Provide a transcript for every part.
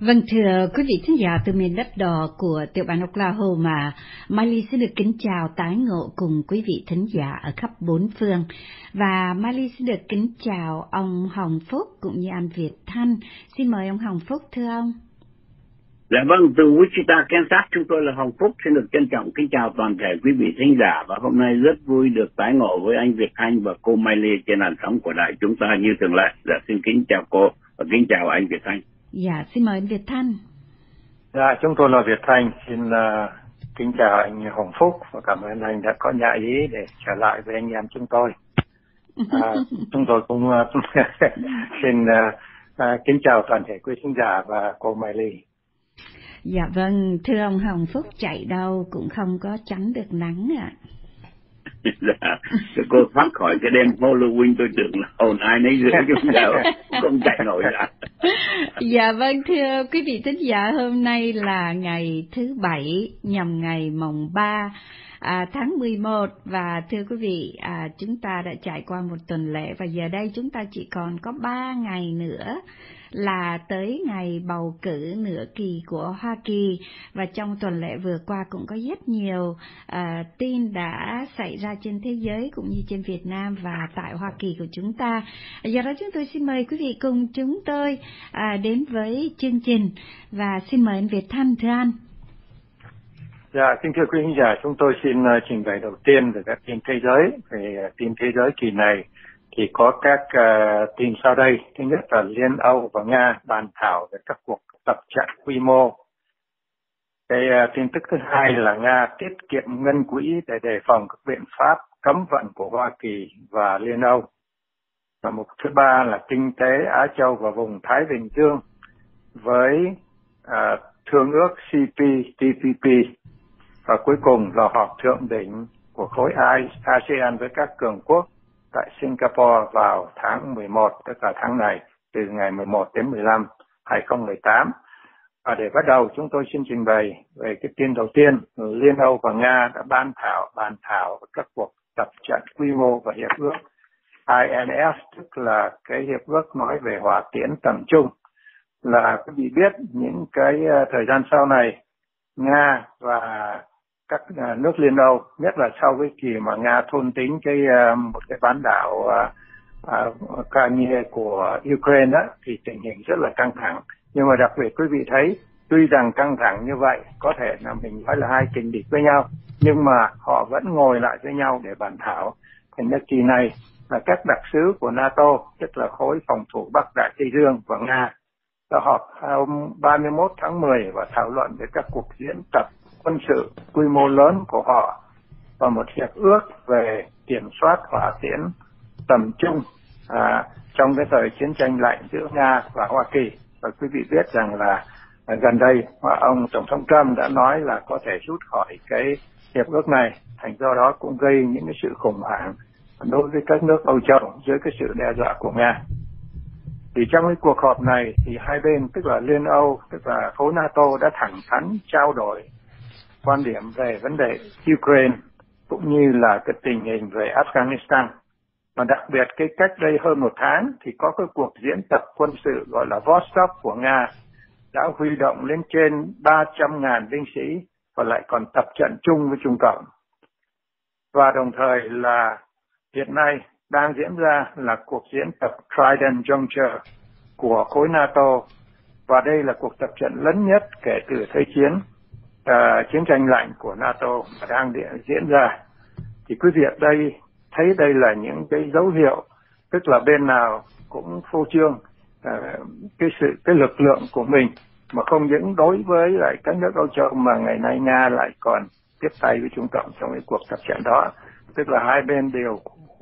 Vâng, thưa quý vị thính giả từ miền đất đỏ của tiểu bang Oklahoma, Miley xin được kính chào tái ngộ cùng quý vị thính giả ở khắp bốn phương. Và Miley xin được kính chào ông Hồng Phúc cũng như anh Việt Thanh. Xin mời ông Hồng Phúc, thưa ông. Dạ vâng, từ Wichita, Kansas, chúng tôi là Hồng Phúc, xin được trân trọng kính chào toàn thể quý vị thính giả, và hôm nay rất vui được tái ngộ với anh Việt Thanh và cô Miley trên làn sóng của đài chúng ta như thường lệ. Dạ, xin kính chào cô và kính chào anh Việt Thanh. Dạ, xin mời anh Việt Thanh. Dạ, chúng tôi là Việt Thanh, xin kính chào anh Hồng Phúc và cảm ơn anh đã có nhã ý để trở lại với anh em chúng tôi. Chúng tôi cũng xin kính chào toàn thể quý thính giả và cô Miley. Dạ vâng, thưa ông Hồng Phúc, chạy đâu cũng không có tránh được nắng ạ. Dạ, cô thoát khỏi cái đêm Halloween, tôi tưởng là hồn ai nấy rửa chúng ta không chạy nổi ạ. Dạ vâng, thưa quý vị thính giả, hôm nay là ngày thứ Bảy nhằm ngày mồng 3 tháng 11, và thưa quý vị, chúng ta đã trải qua một tuần lễ và giờ đây chúng ta chỉ còn có 3 ngày nữa là tới ngày bầu cử nửa kỳ của Hoa Kỳ. Và trong tuần lễ vừa qua cũng có rất nhiều tin đã xảy ra trên thế giới cũng như trên Việt Nam và tại Hoa Kỳ của chúng ta. Do đó chúng tôi xin mời quý vị cùng chúng tôi đến với chương trình, và xin mời anh Việt Thanh, thưa anh. Dạ, kính thưa quý khán giả, chúng tôi xin trình bày đầu tiên về các tin thế giới. Về tin thế giới kỳ này thì có các tin sau đây. Thứ nhất là Liên Âu và Nga bàn thảo về các cuộc tập trận quy mô. Cái tin tức thứ hai là Nga tiết kiệm ngân quỹ để đề phòng các biện pháp cấm vận của Hoa Kỳ và Liên Âu. Và mục thứ ba là kinh tế Á Châu và vùng Thái Bình Dương với thương ước CPTPP. Và cuối cùng là họp thượng đỉnh của khối ASEAN với các cường quốc tại Singapore vào tháng 11, tức là tháng này, từ ngày 11 đến 15, 2018. Và để bắt đầu, chúng tôi xin trình bày về cái tin đầu tiên. Liên Âu và Nga đã bàn thảo các cuộc tập trận quy mô và hiệp ước INF, tức là cái hiệp ước nói về hỏa tiễn tầm trung. Là quý vị biết, những cái thời gian sau này, Nga và các nước Liên Âu, nhất là sau cái kỳ mà Nga thôn tính một cái bán đảo Crimea của Ukraine đó, thì tình hình rất là căng thẳng. Nhưng mà đặc biệt quý vị thấy, tuy rằng căng thẳng như vậy, có thể là mình nói là hai kình địch với nhau, nhưng mà họ vẫn ngồi lại với nhau để bàn thảo. Thành ra kỳ này là các đặc sứ của NATO, tức là khối phòng thủ Bắc Đại Tây Dương và Nga, đã họp hôm 31 tháng 10 và thảo luận về các cuộc diễn tập quân sự quy mô lớn của họ và một hiệp ước về kiểm soát hỏa tiễn tầm trung trong cái thời chiến tranh lạnh giữa Nga và Hoa Kỳ. Và quý vị biết rằng là gần đây ông Tổng thống Trump đã nói là có thể rút khỏi cái hiệp ước này, thành do đó cũng gây những cái sự khủng hoảng đối với các nước Âu Châu dưới cái sự đe dọa của Nga. Thì trong cái cuộc họp này thì hai bên, tức là Liên Âu, tức là khối NATO, đã thẳng thắn trao đổi quan điểm về vấn đề Ukraine cũng như là cái tình hình về Afghanistan. Và đặc biệt cái cách đây hơn một tháng thì có cái cuộc diễn tập quân sự gọi là Vostok của Nga đã huy động lên trên 300.000 binh sĩ và lại còn tập trận chung với Trung Cộng. Và đồng thời là hiện nay đang diễn ra là cuộc diễn tập Trident Juncture của khối NATO, và đây là cuộc tập trận lớn nhất kể từ thời chiến tranh lạnh của NATO mà đang diễn ra. Thì quý vị ở đây thấy đây là những cái dấu hiệu, tức là bên nào cũng phô trương cái lực lượng của mình, mà không những đối với lại các nước Âu Châu mà ngày nay Nga lại còn tiếp tay với Trung Cộng trong cái cuộc tập trận đó. Tức là hai bên đều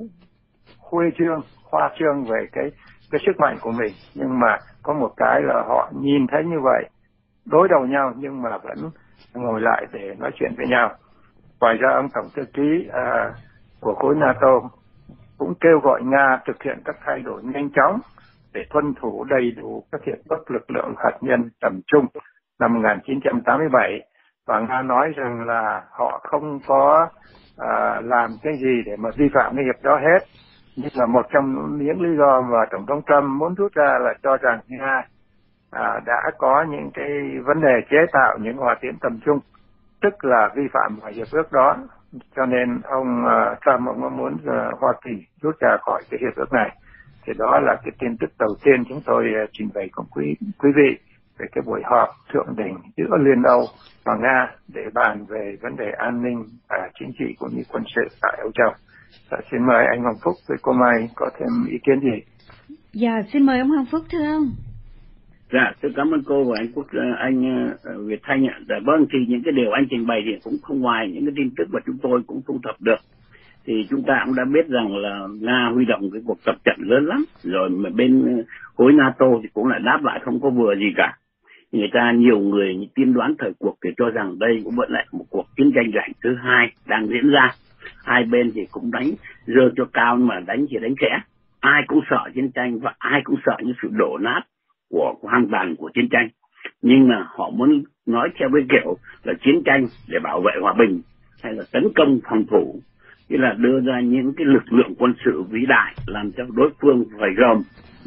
khoa trương về cái sức mạnh của mình, nhưng mà có một cái là họ nhìn thấy như vậy, đối đầu nhau nhưng mà vẫn ngồi lại để nói chuyện với nhau. Ngoài ra ông Tổng thư ký của khối NATO cũng kêu gọi Nga thực hiện các thay đổi nhanh chóng để tuân thủ đầy đủ các hiệp ước lực lượng hạt nhân tầm trung năm 1987, và Nga nói rằng là họ không có làm cái gì để mà vi phạm cái hiệp đó hết. Nhưng là một trong những lý do mà Tổng thống Trump muốn rút ra là cho rằng Nga đã có những cái vấn đề chế tạo những hỏa tiễn tầm trung, tức là vi phạm mọi hiệp ước đó. Cho nên ông Trump ông muốn Hoa Kỳ rút ra khỏi cái hiệp ước này. Thì đó là cái tin tức đầu tiên chúng tôi trình bày cùng quý vị về cái buổi họp thượng đỉnh giữa Liên Âu và Nga để bàn về vấn đề an ninh chính trị cũng như quân sự tại Âu Châu. Xin mời anh Hoàng Phúc với cô Mai có thêm ý kiến gì? Dạ, xin mời ông Hoàng Phúc thưa ông. Dạ, tôi cảm ơn cô và anh Việt Thanh ạ. Dạ vâng, thì những cái điều anh trình bày thì cũng không ngoài những cái tin tức mà chúng tôi cũng thu thập được. Thì chúng ta cũng đã biết rằng là Nga huy động cái cuộc tập trận lớn lắm, rồi mà bên khối NATO thì cũng lại đáp lại không có vừa gì cả. Nhiều người tiên đoán thời cuộc thì cho rằng đây cũng vẫn lại một cuộc chiến tranh lạnh thứ hai đang diễn ra. Hai bên thì cũng đánh rơi cho cao nhưng mà đánh chỉ đánh khẽ. Ai cũng sợ chiến tranh và ai cũng sợ những sự đổ nát của hoang tàn của chiến tranh. Nhưng mà họ muốn nói theo cái kiểu là chiến tranh để bảo vệ hòa bình hay là tấn công phòng thủ, tức là đưa ra những cái lực lượng quân sự vĩ đại làm cho đối phương phải gồng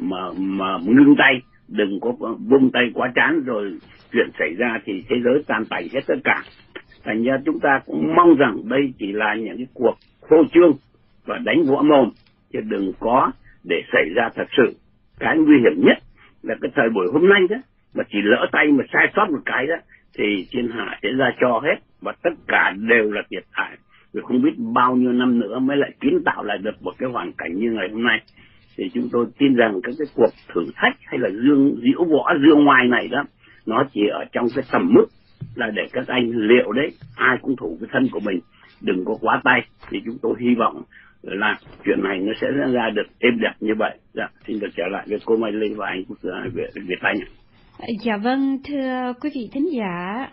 mà ngưng tay, đừng có vung tay quá chán rồi chuyện xảy ra thì thế giới tan tành hết tất cả. Thành ra chúng ta cũng mong rằng đây chỉ là những cái cuộc phô trương và đánh võ mồm, chứ đừng có để xảy ra thật sự. Cái nguy hiểm nhất là cái thời buổi hôm nay đó, mà chỉ lỡ tay mà sai sót một cái đó thì thiên hạ sẽ ra cho hết và tất cả đều là thiệt hại. Rồi không biết bao nhiêu năm nữa mới lại kiến tạo lại được một cái hoàn cảnh như ngày hôm nay. Thì chúng tôi tin rằng các cái cuộc thử thách hay là diễu võ dương ngoài này đó, nó chỉ ở trong cái tầm mức là để các anh liệu đấy, ai cũng thủ cái thân của mình, đừng có quá tay. Thì chúng tôi hy vọng là chuyện này nó sẽ ra được êm đẹp như vậy. Dạ, xin được trở lại với cô Mai Lê và anh Việt Thanh. Dạ vâng, thưa quý vị thính giả,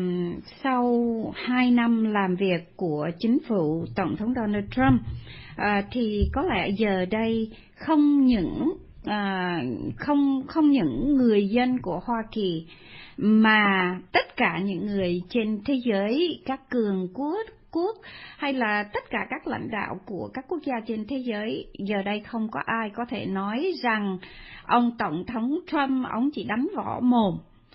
sau 2 năm làm việc của chính phủ Tổng thống Donald Trump, thì có lẽ giờ đây không những người dân của Hoa Kỳ mà tất cả những người trên thế giới, các cường quốc hay là tất cả các lãnh đạo của các quốc gia trên thế giới, giờ đây không có ai có thể nói rằng ông Tổng thống Trump ông chỉ đánh võ mồm.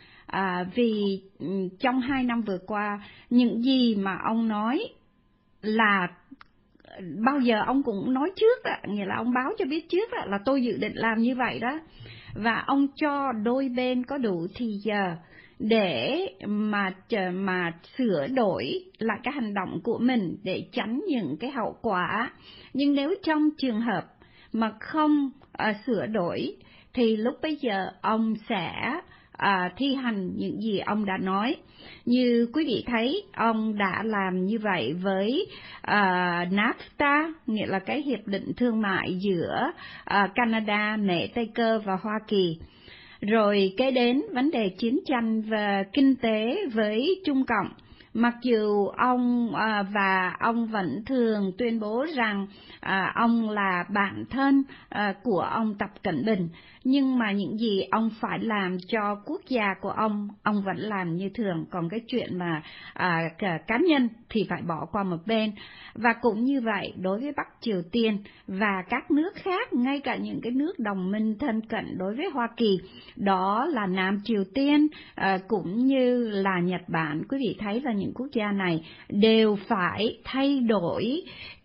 Vì trong 2 năm vừa qua, những gì mà ông nói là bao giờ ông cũng nói trước đó, nghĩa là ông báo cho biết trước đó, là tôi dự định làm như vậy đó, và ông cho đôi bên có đủ thì giờ để mà sửa đổi lại cái hành động của mình để tránh những cái hậu quả. Nhưng nếu trong trường hợp mà không sửa đổi thì lúc bấy giờ ông sẽ thi hành những gì ông đã nói. Như quý vị thấy, ông đã làm như vậy với NAFTA, nghĩa là cái hiệp định thương mại giữa Canada, Mễ Tây Cơ và Hoa Kỳ. Rồi kế đến vấn đề chiến tranh và kinh tế với Trung Cộng. Mặc dù ông ông vẫn thường tuyên bố rằng ông là bạn thân của ông Tập Cận Bình, nhưng mà những gì ông phải làm cho quốc gia của ông vẫn làm như thường, còn cái chuyện mà cá nhân thì phải bỏ qua một bên. Và cũng như vậy đối với Bắc Triều Tiên và các nước khác, ngay cả những cái nước đồng minh thân cận đối với Hoa Kỳ, đó là Nam Triều Tiên cũng như là Nhật Bản. Quý vị thấy là những quốc gia này đều phải thay đổi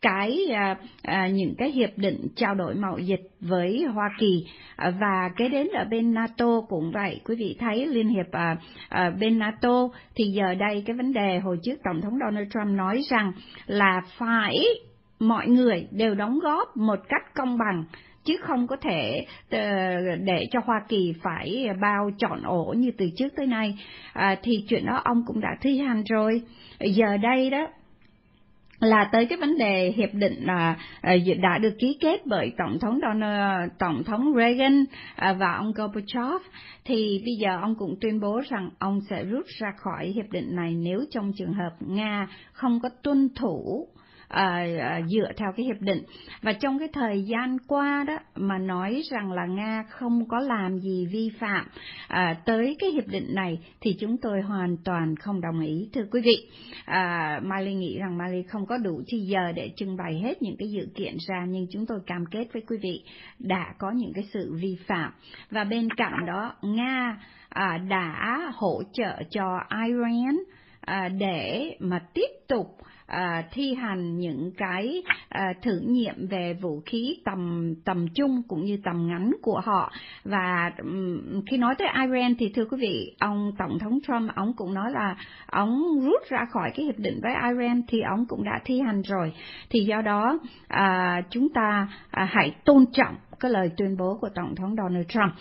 những cái hiệp định trao đổi mậu dịch với Hoa Kỳ. Và kế đến ở bên NATO cũng vậy, quý vị thấy Liên hiệp bên NATO thì giờ đây cái vấn đề hồi trước Tổng thống Donald Trump nói rằng là phải mọi người đều đóng góp một cách công bằng, chứ không có thể để cho Hoa Kỳ phải bao trọn ổ như từ trước tới nay. Thì chuyện đó ông cũng đã thi hành rồi. Giờ đây đó là tới cái vấn đề hiệp định đã được ký kết bởi Tổng thống Reagan và ông Gorbachev, thì bây giờ ông cũng tuyên bố rằng ông sẽ rút ra khỏi hiệp định này nếu trong trường hợp Nga không có tuân thủ dựa theo cái hiệp định. Và trong cái thời gian qua đó mà nói rằng là Nga không có làm gì vi phạm tới cái hiệp định này thì chúng tôi hoàn toàn không đồng ý, thưa quý vị. Mai Ly nghĩ rằng Mai Ly không có đủ thời giờ để trưng bày hết những cái dự kiện ra, nhưng chúng tôi cam kết với quý vị đã có những cái sự vi phạm. Và bên cạnh đó Nga đã hỗ trợ cho Iran để mà tiếp tục thi hành những cái thử nghiệm về vũ khí tầm trung cũng như tầm ngắn của họ. Và khi nói tới Iran thì thưa quý vị, ông Tổng thống Trump ông cũng nói là ông rút ra khỏi cái hiệp định với Iran thì ông cũng đã thi hành rồi. Thì do đó chúng ta hãy tôn trọng cái lời tuyên bố của Tổng thống Donald Trump.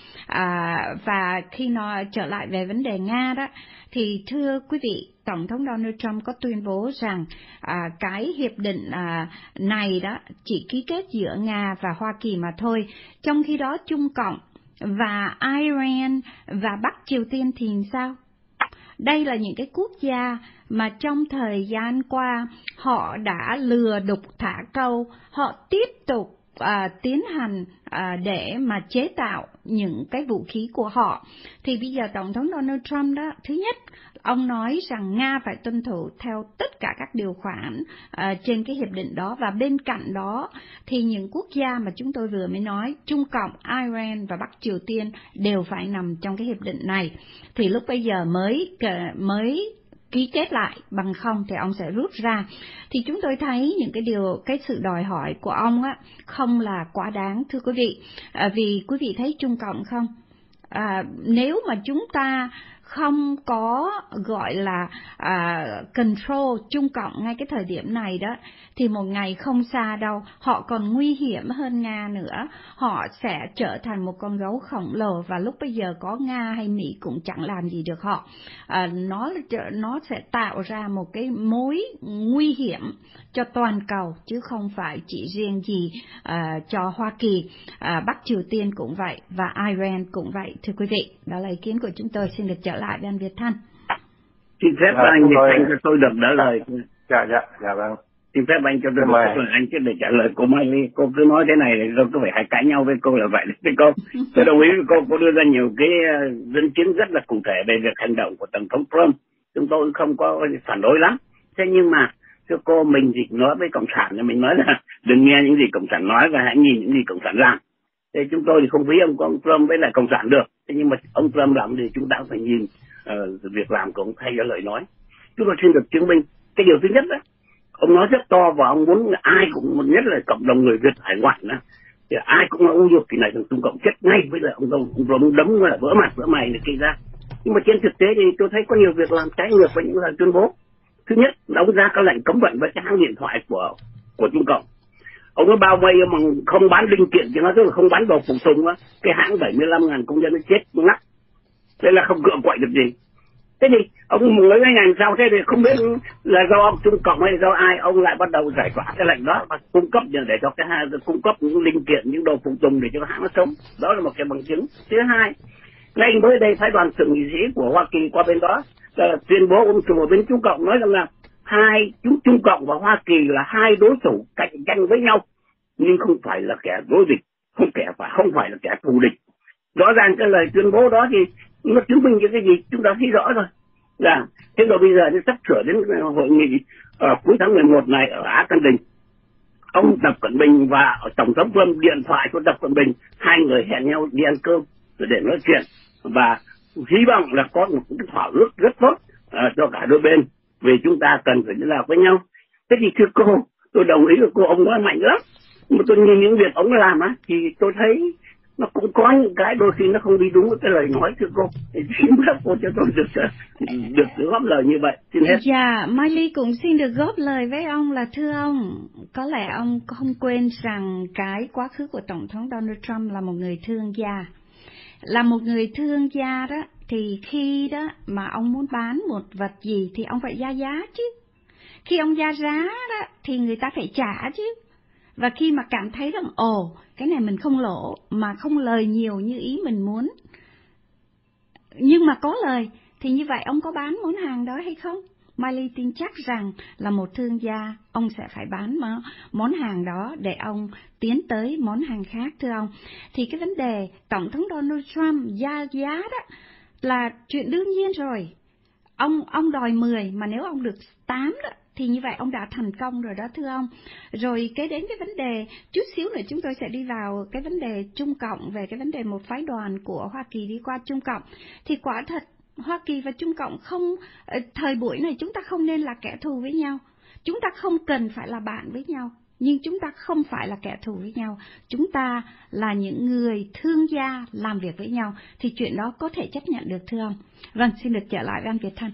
Và khi nó trở lại về vấn đề Nga đó, thì thưa quý vị, Tổng thống Donald Trump có tuyên bố rằng cái hiệp định này đó chỉ ký kết giữa Nga và Hoa Kỳ mà thôi. Trong khi đó Trung Cộng và Iran và Bắc Triều Tiên thì sao? Đây là những cái quốc gia mà trong thời gian qua họ đã lừa đục thả câu, họ tiếp tục tiến hành để mà chế tạo những cái vũ khí của họ. Thì bây giờ Tổng thống Donald Trump đó, thứ nhất, ông nói rằng Nga phải tuân thủ theo tất cả các điều khoản trên cái hiệp định đó. Và bên cạnh đó thì những quốc gia mà chúng tôi vừa mới nói, Trung Cộng, Iran và Bắc Triều Tiên đều phải nằm trong cái hiệp định này. Thì lúc bây giờ mới ký kết lại, bằng không thì ông sẽ rút ra. Thì chúng tôi thấy những cái sự đòi hỏi của ông á không là quá đáng, thưa quý vị. Vì quý vị thấy Trung Cộng không? Nếu mà chúng ta không có gọi là control Trung Cộng ngay cái thời điểm này đó, thì một ngày không xa đâu, họ còn nguy hiểm hơn Nga nữa. Họ sẽ trở thành một con gấu khổng lồ, và lúc bây giờ có Nga hay Mỹ cũng chẳng làm gì được họ. Nó sẽ tạo ra một cái mối nguy hiểm cho toàn cầu, chứ không phải chỉ riêng gì cho Hoa Kỳ. Bắc Triều Tiên cũng vậy, và Iran cũng vậy, thưa quý vị. Đó là ý kiến của chúng tôi. Xin được trở lại với anh Việt Thanh. Xin phép anh Việt Thanh cho tôi được đỡ lời. Dạ vâng. Xin phép anh cho tôi được đỡ lời anh chứ để trả lời cô Mai Ly. Cô cứ nói thế này thì tôi có phải hay cãi nhau với cô là vậy đấy cô. Tôi đồng ý với cô đưa ra nhiều cái dẫn chứng rất là cụ thể về việc hành động của Tổng thống Trump. Chúng tôi không có phản đối lắm. Thế nhưng mà thưa cô, mình thì nói với Cộng sản thì mình nói là đừng nghe những gì Cộng sản nói và hãy nhìn những gì Cộng sản làm. Thế chúng tôi thì không ví ông Trump với lại Cộng sản được. Thế nhưng mà ông Trump làm thì chúng ta cũng phải nhìn việc làm của ông thay cho lời nói. Chúng tôi xin được chứng minh cái điều thứ nhất đó, ông nói rất to và ông muốn ai cũng, nhất là cộng đồng người Việt hải ngoại đó, thì ai cũng nói được kỳ này thằng Trung Cộng chết ngay với lại ông Trump đấm là vỡ mặt vỡ mày này kia ra. Nhưng mà trên thực tế thì tôi thấy có nhiều việc làm trái ngược với những lời tuyên bố. Thứ nhất, đóng ra các lệnh cấm vận với cái hãng điện thoại của Trung Cộng. Ông nó bao vây mà không bán linh kiện cho nó, tức là không bán đồ phụ tùng á, cái hãng 75.000 công nhân nó chết ngắt. Thế là không cựa quậy được gì. Thế thì ông mới mấy ngày sau thế thì không biết là do ông Trung Cộng hay do ai, ông lại bắt đầu giải tỏa cái lệnh đó và cung cấp để cho cái hãng cung cấp những linh kiện, những đồ phụ tùng để cho hãng nó sống. Đó là một cái bằng chứng. Thứ hai, ngay mới đây phái đoàn thượng nghị sĩ của Hoa Kỳ qua bên đó tuyên bố ông chủ ở bên Trung Cộng nói rằng là Trung Cộng và Hoa Kỳ là hai đối thủ cạnh tranh với nhau, nhưng không phải là kẻ đối địch, không phải là kẻ thù địch. Rõ ràng cái lời tuyên bố đó thì nó chứng minh cho cái gì chúng ta thấy rõ rồi. Thế rồi bây giờ thì sắp sửa đến hội nghị cuối tháng 11 này ở Á Căn Đình. Ông Tập Cận Bình và Tổng thống Trump điện thoại cho Tập Cận Bình, hai người hẹn nhau đi ăn cơm để nói chuyện và hy vọng là có một cái thỏa ước rất tốt cho cả đôi bên vì chúng ta cần phải liên lạc với nhau. Thế thì thưa cô, tôi đồng ý với cô, ông nói mạnh lắm, mà tôi nhìn những việc ông làm á thì tôi thấy nó cũng có những cái đôi khi nó không đi đúng với cái lời nói, thưa cô. Thì xin phép cô cho tôi được góp lời như vậy. Xin hết. Dạ, Mai Ly cũng xin được góp lời với ông là thưa ông, có lẽ ông không quên rằng cái quá khứ của Tổng thống Donald Trump là một người thương gia. Là một người thương gia đó, thì khi đó mà ông muốn bán một vật gì thì ông phải ra giá chứ. Khi ông ra giá đó thì người ta phải trả chứ. Và khi mà cảm thấy rằng cái này mình không lỗ mà không lời nhiều như ý mình muốn, nhưng mà có lời, thì như vậy ông có bán món hàng đó hay không? Miley tin chắc rằng là một thương gia, ông sẽ phải bán món hàng đó để ông tiến tới món hàng khác, thưa ông. Thì cái vấn đề Tổng thống Donald Trump giá đó là chuyện đương nhiên rồi. Ông đòi 10 mà nếu ông được 8 đó, thì như vậy ông đã thành công rồi đó, thưa ông. Rồi cái đến cái vấn đề chút xíu nữa chúng tôi sẽ đi vào cái vấn đề Trung Cộng, về cái vấn đề một phái đoàn của Hoa Kỳ đi qua Trung Cộng. Thì quả thật Hoa Kỳ và Trung Cộng không, thời buổi này chúng ta không nên là kẻ thù với nhau. Chúng ta không cần phải là bạn với nhau, nhưng chúng ta không phải là kẻ thù với nhau. Chúng ta là những người thương gia làm việc với nhau, thì chuyện đó có thể chấp nhận được, thưa ông. Vâng, xin được trở lại với anh Việt Thanh.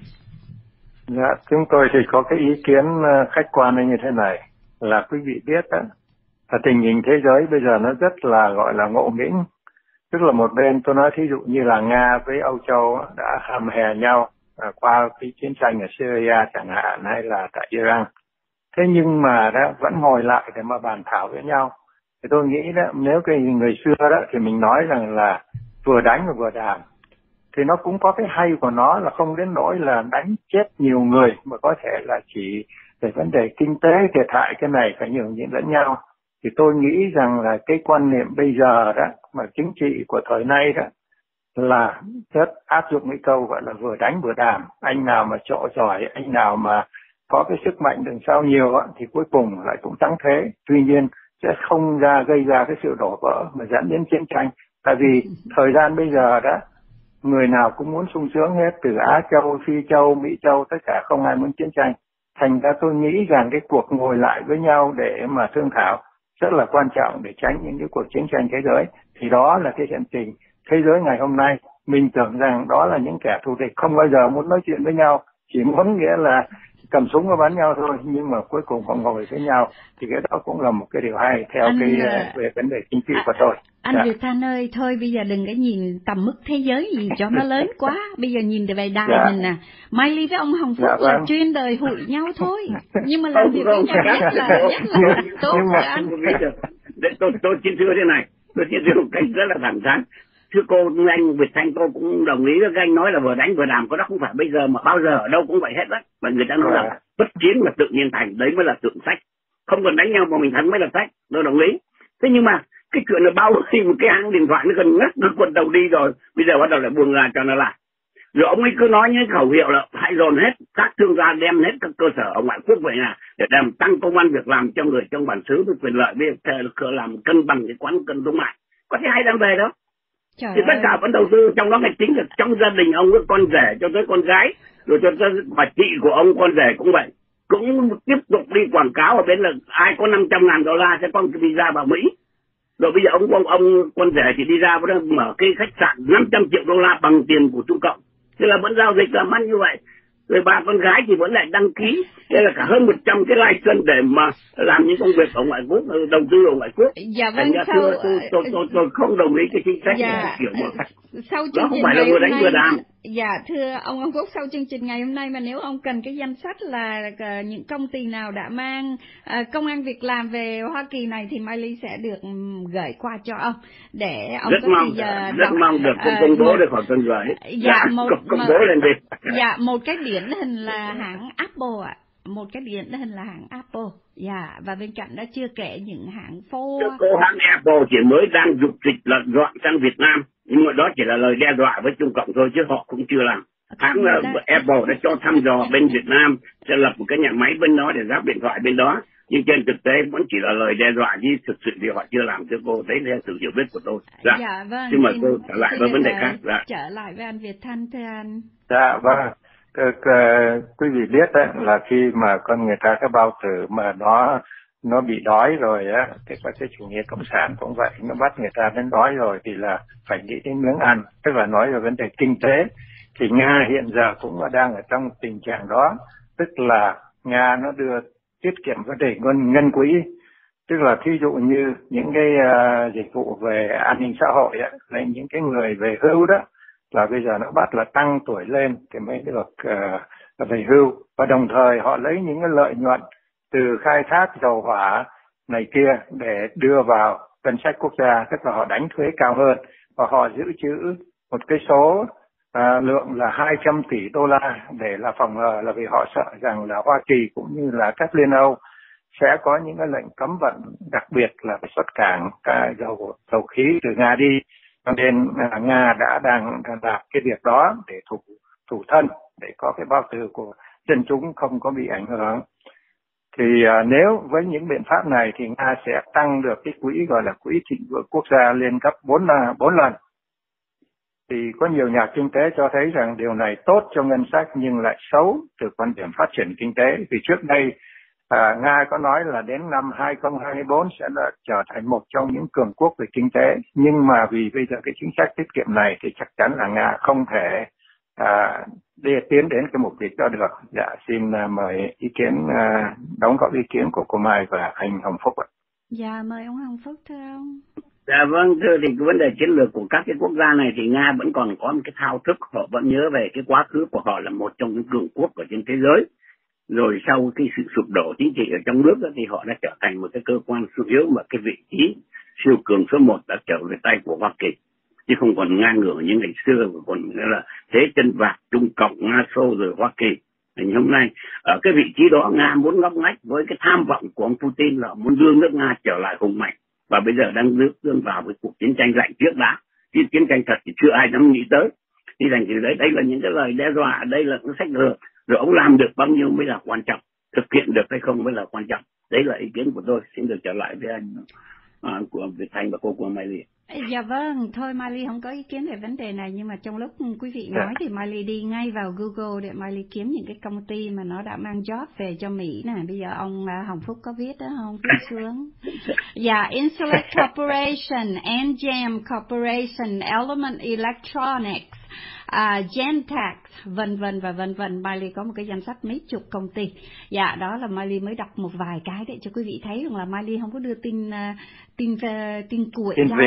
Dạ, chúng tôi thì có cái ý kiến khách quan như thế này, là quý vị biết đó, là tình hình thế giới bây giờ nó rất là gọi là ngộ nghĩnh. Tức là một bên tôi nói thí dụ như là Nga với Âu Châu đã hầm hè nhau qua cái chiến tranh ở Syria chẳng hạn, hay là tại Iran. Thế nhưng mà đó vẫn ngồi lại để mà bàn thảo với nhau. Thì tôi nghĩ đó, nếu cái người xưa đó thì mình nói rằng là vừa đánh và vừa đàm. Thì nó cũng có cái hay của nó, là không đến nỗi là đánh chết nhiều người, mà có thể là chỉ về vấn đề kinh tế thiệt hại cái này phải nhường nhịn lẫn nhau. Thì tôi nghĩ rằng là cái quan niệm bây giờ đó, mà chính trị của thời nay đó, là rất áp dụng cái câu gọi là vừa đánh vừa đàm. Anh nào mà trọ giỏi, anh nào mà có cái sức mạnh đằng sau nhiều á, thì cuối cùng lại cũng thắng thế. Tuy nhiên sẽ không gây ra cái sự đổ vỡ mà dẫn đến chiến tranh. Tại vì thời gian bây giờ đó, người nào cũng muốn sung sướng hết, từ Á Châu, Phi Châu, Mỹ Châu, tất cả không ai muốn chiến tranh. Thành ra tôi nghĩ rằng cái cuộc ngồi lại với nhau để mà thương thảo rất là quan trọng để tránh những cái cuộc chiến tranh thế giới. Thì đó là cái hiện tình thế giới ngày hôm nay. Mình tưởng rằng đó là những kẻ thù địch không bao giờ muốn nói chuyện với nhau, chỉ muốn nghĩa là cầm súng và bắn nhau thôi, nhưng mà cuối cùng họ ngồi với nhau. Thì cái đó cũng là một cái điều hay theo về vấn đề chính trị của tôi. Anh Việt Thanh ơi, thôi bây giờ đừng có nhìn tầm mức thế giới gì cho nó lớn quá. Bây giờ nhìn về đài mình nè. Miley với ông Hồng Phúc là chuyên đời hụi nhau thôi. Nhưng mà làm việc với nhau rất là tốt rồi anh. Tôi xin thưa thế này, tôi xin thưa một cách rất là thẳng thắn. Thưa cô, anh Việt Thanh, tôi cũng đồng ý với anh nói là vừa đánh vừa đàm, có đó không phải bây giờ mà bao giờ ở đâu cũng vậy hết đó. Và người ta nói là bất chiến mà tự nhiên thành, đấy mới là tượng sách. Không cần đánh nhau mà mình thắng mới là sách, tôi đồng ý. Thế nhưng mà cái chuyện là bao nhiêu một cái hãng điện thoại nó gần ngắt được quần đầu đi rồi, bây giờ bắt đầu lại buông ra cho nó lại. Rồi ông ấy cứ nói những khẩu hiệu là hãy dồn hết các thương gia, đem hết các cơ sở ở ngoại quốc về nhà để làm tăng công ăn việc làm cho người trong bản xứ với quyền lợi, với làm cân bằng cái quán cân thương mại. Có thể hay đang về đó. Thì tất cả vẫn đầu tư, trong đó cái chính là trong gia đình ông với con rể cho tới con gái, rồi cho tới bà chị của ông, con rể cũng vậy, cũng tiếp tục đi quảng cáo ở bên là ai có $500,000 sẽ có một cái visa vào Mỹ. Rồi bây giờ ông con rể thì đi ra với mở cái khách sạn $500 triệu bằng tiền của Trung Cộng, thế là vẫn giao dịch làm ăn như vậy. Rồi bà con gái thì vẫn lại đăng ký, thế là cả hơn 100 cái license để mà làm những công việc ở ngoại quốc, đầu tư ở ngoại quốc. Dạ vâng, tôi không đồng ý cái chính sách kiểu như vậy. Sau đó không phải là vừa đánh vừa đàm. Dạ thưa ông Phúc, sau chương trình ngày hôm nay mà nếu ông cần cái danh sách là những công ty nào đã mang công ăn việc làm về Hoa Kỳ này thì Miley sẽ được gửi qua cho ông để ông rất mong được công bố để khỏi cần gửi. Dạ, công bố lên đi. Dạ, một cái điển hình là hãng Apple ạ. Một cái điển hình là hãng Apple. Dạ, và bên cạnh đó chưa kể những hãng phô. Cô hãng Apple chỉ mới đang dục dịch lật dọn sang Việt Nam, nhưng mà đó chỉ là lời đe dọa với Trung Cộng thôi, chứ họ cũng chưa làm. Hãng Apple đã cho thăm dò bên Việt Nam sẽ lập một cái nhà máy bên đó để ráp điện thoại bên đó, nhưng trên thực tế vẫn chỉ là lời đe dọa, chứ thực sự thì họ chưa làm. Thưa cô, đấy là sự hiểu biết của tôi. Dạ vâng. Xin mời cô trở lại với vấn đề khác. Trở lại với anh Việt Thanh, thưa anh. Dạ vâng. Quý vị biết đấy, là khi mà con người ta cái bao tử mà nó bị đói rồi á, thì cái chủ nghĩa cộng sản cũng vậy, nó bắt người ta đến đói rồi thì là phải nghĩ đến miếng ăn, tức là nói về vấn đề kinh tế. Thì Nga hiện giờ cũng đang ở trong tình trạng đó, tức là Nga nó đưa tiết kiệm vấn đề ngân quỹ, tức là thí dụ như những cái dịch vụ về an ninh xã hội á, là những cái người về hưu đó, là bây giờ nó bắt là tăng tuổi lên thì mới được về hưu, và đồng thời họ lấy những cái lợi nhuận từ khai thác dầu hỏa này kia để đưa vào ngân sách quốc gia, tức là họ đánh thuế cao hơn và họ giữ trữ một cái số lượng là 200 tỷ đô la để là phòng ngừa, là vì họ sợ rằng là Hoa Kỳ cũng như là các Liên Âu sẽ có những cái lệnh cấm vận, đặc biệt là phải xuất cảng dầu khí từ Nga đi. Cho nên Nga đang làm cái việc đó để thủ thân, để có cái bao tử của dân chúng không có bị ảnh hưởng. Thì nếu với những biện pháp này thì Nga sẽ tăng được cái quỹ gọi là quỹ thịnh vượng quốc gia lên gấp 4 lần. Thì có nhiều nhà kinh tế cho thấy rằng điều này tốt cho ngân sách nhưng lại xấu từ quan điểm phát triển kinh tế. Vì trước đây Nga có nói là đến năm 2024 sẽ là trở thành một trong những cường quốc về kinh tế. Nhưng mà vì bây giờ cái chính sách tiết kiệm này thì chắc chắn là Nga không thể tiến đến cái mục đích đó được. Dạ, xin mời ý kiến, đóng góp ý kiến của cô Mai và anh Hồng Phúc ạ. Dạ, mời ông Hồng Phúc thưa ông. Dạ vâng, thưa, thì cái vấn đề chiến lược của các cái quốc gia này thì Nga vẫn còn có một cái thao thức, họ vẫn nhớ về cái quá khứ của họ là một trong những cường quốc ở trên thế giới. Rồi sau cái sự sụp đổ chính trị ở trong nước đó, thì họ đã trở thành một cái cơ quan suy yếu, mà cái vị trí siêu cường số 1 đã trở về tay của Hoa Kỳ, chứ không còn ngang ngửa như ngày xưa, còn là thế chân vạc Trung Cộng, Nga Xô rồi Hoa Kỳ. Thì hôm nay ở cái vị trí đó Nga muốn ngóc ngách với cái tham vọng của ông Putin là muốn đưa nước Nga trở lại hùng mạnh, và bây giờ đang bước vào với cuộc chiến tranh lạnh trước đã, chứ chiến tranh thật thì chưa ai dám nghĩ tới. Thì thành từ đấy, đây là những cái lời đe dọa, đây là cái sách lược, rồi ông làm được bao nhiêu mới là quan trọng, thực hiện được hay không mới là quan trọng. Đấy là ý kiến của tôi. Xin được trở lại với anh của Việt Thanh và cô Mai Ly. Dạ vâng, thôi Mai Ly không có ý kiến về vấn đề này, nhưng mà trong lúc quý vị nói thì Mai Ly đi ngay vào Google để Mai Ly kiếm những cái công ty mà nó đã mang job về cho Mỹ nè. Bây giờ ông Hồng Phúc có viết đó không? Viết xuống. Dạ, Insulet Corporation, NGM Corporation, Element Electronics, Gentex, vân vân. Mai Ly có một cái danh sách mấy chục công ty. Dạ, đó là Mai Ly mới đọc một vài cái để cho quý vị thấy rằng là Mai Ly không có đưa tin cuội đâu.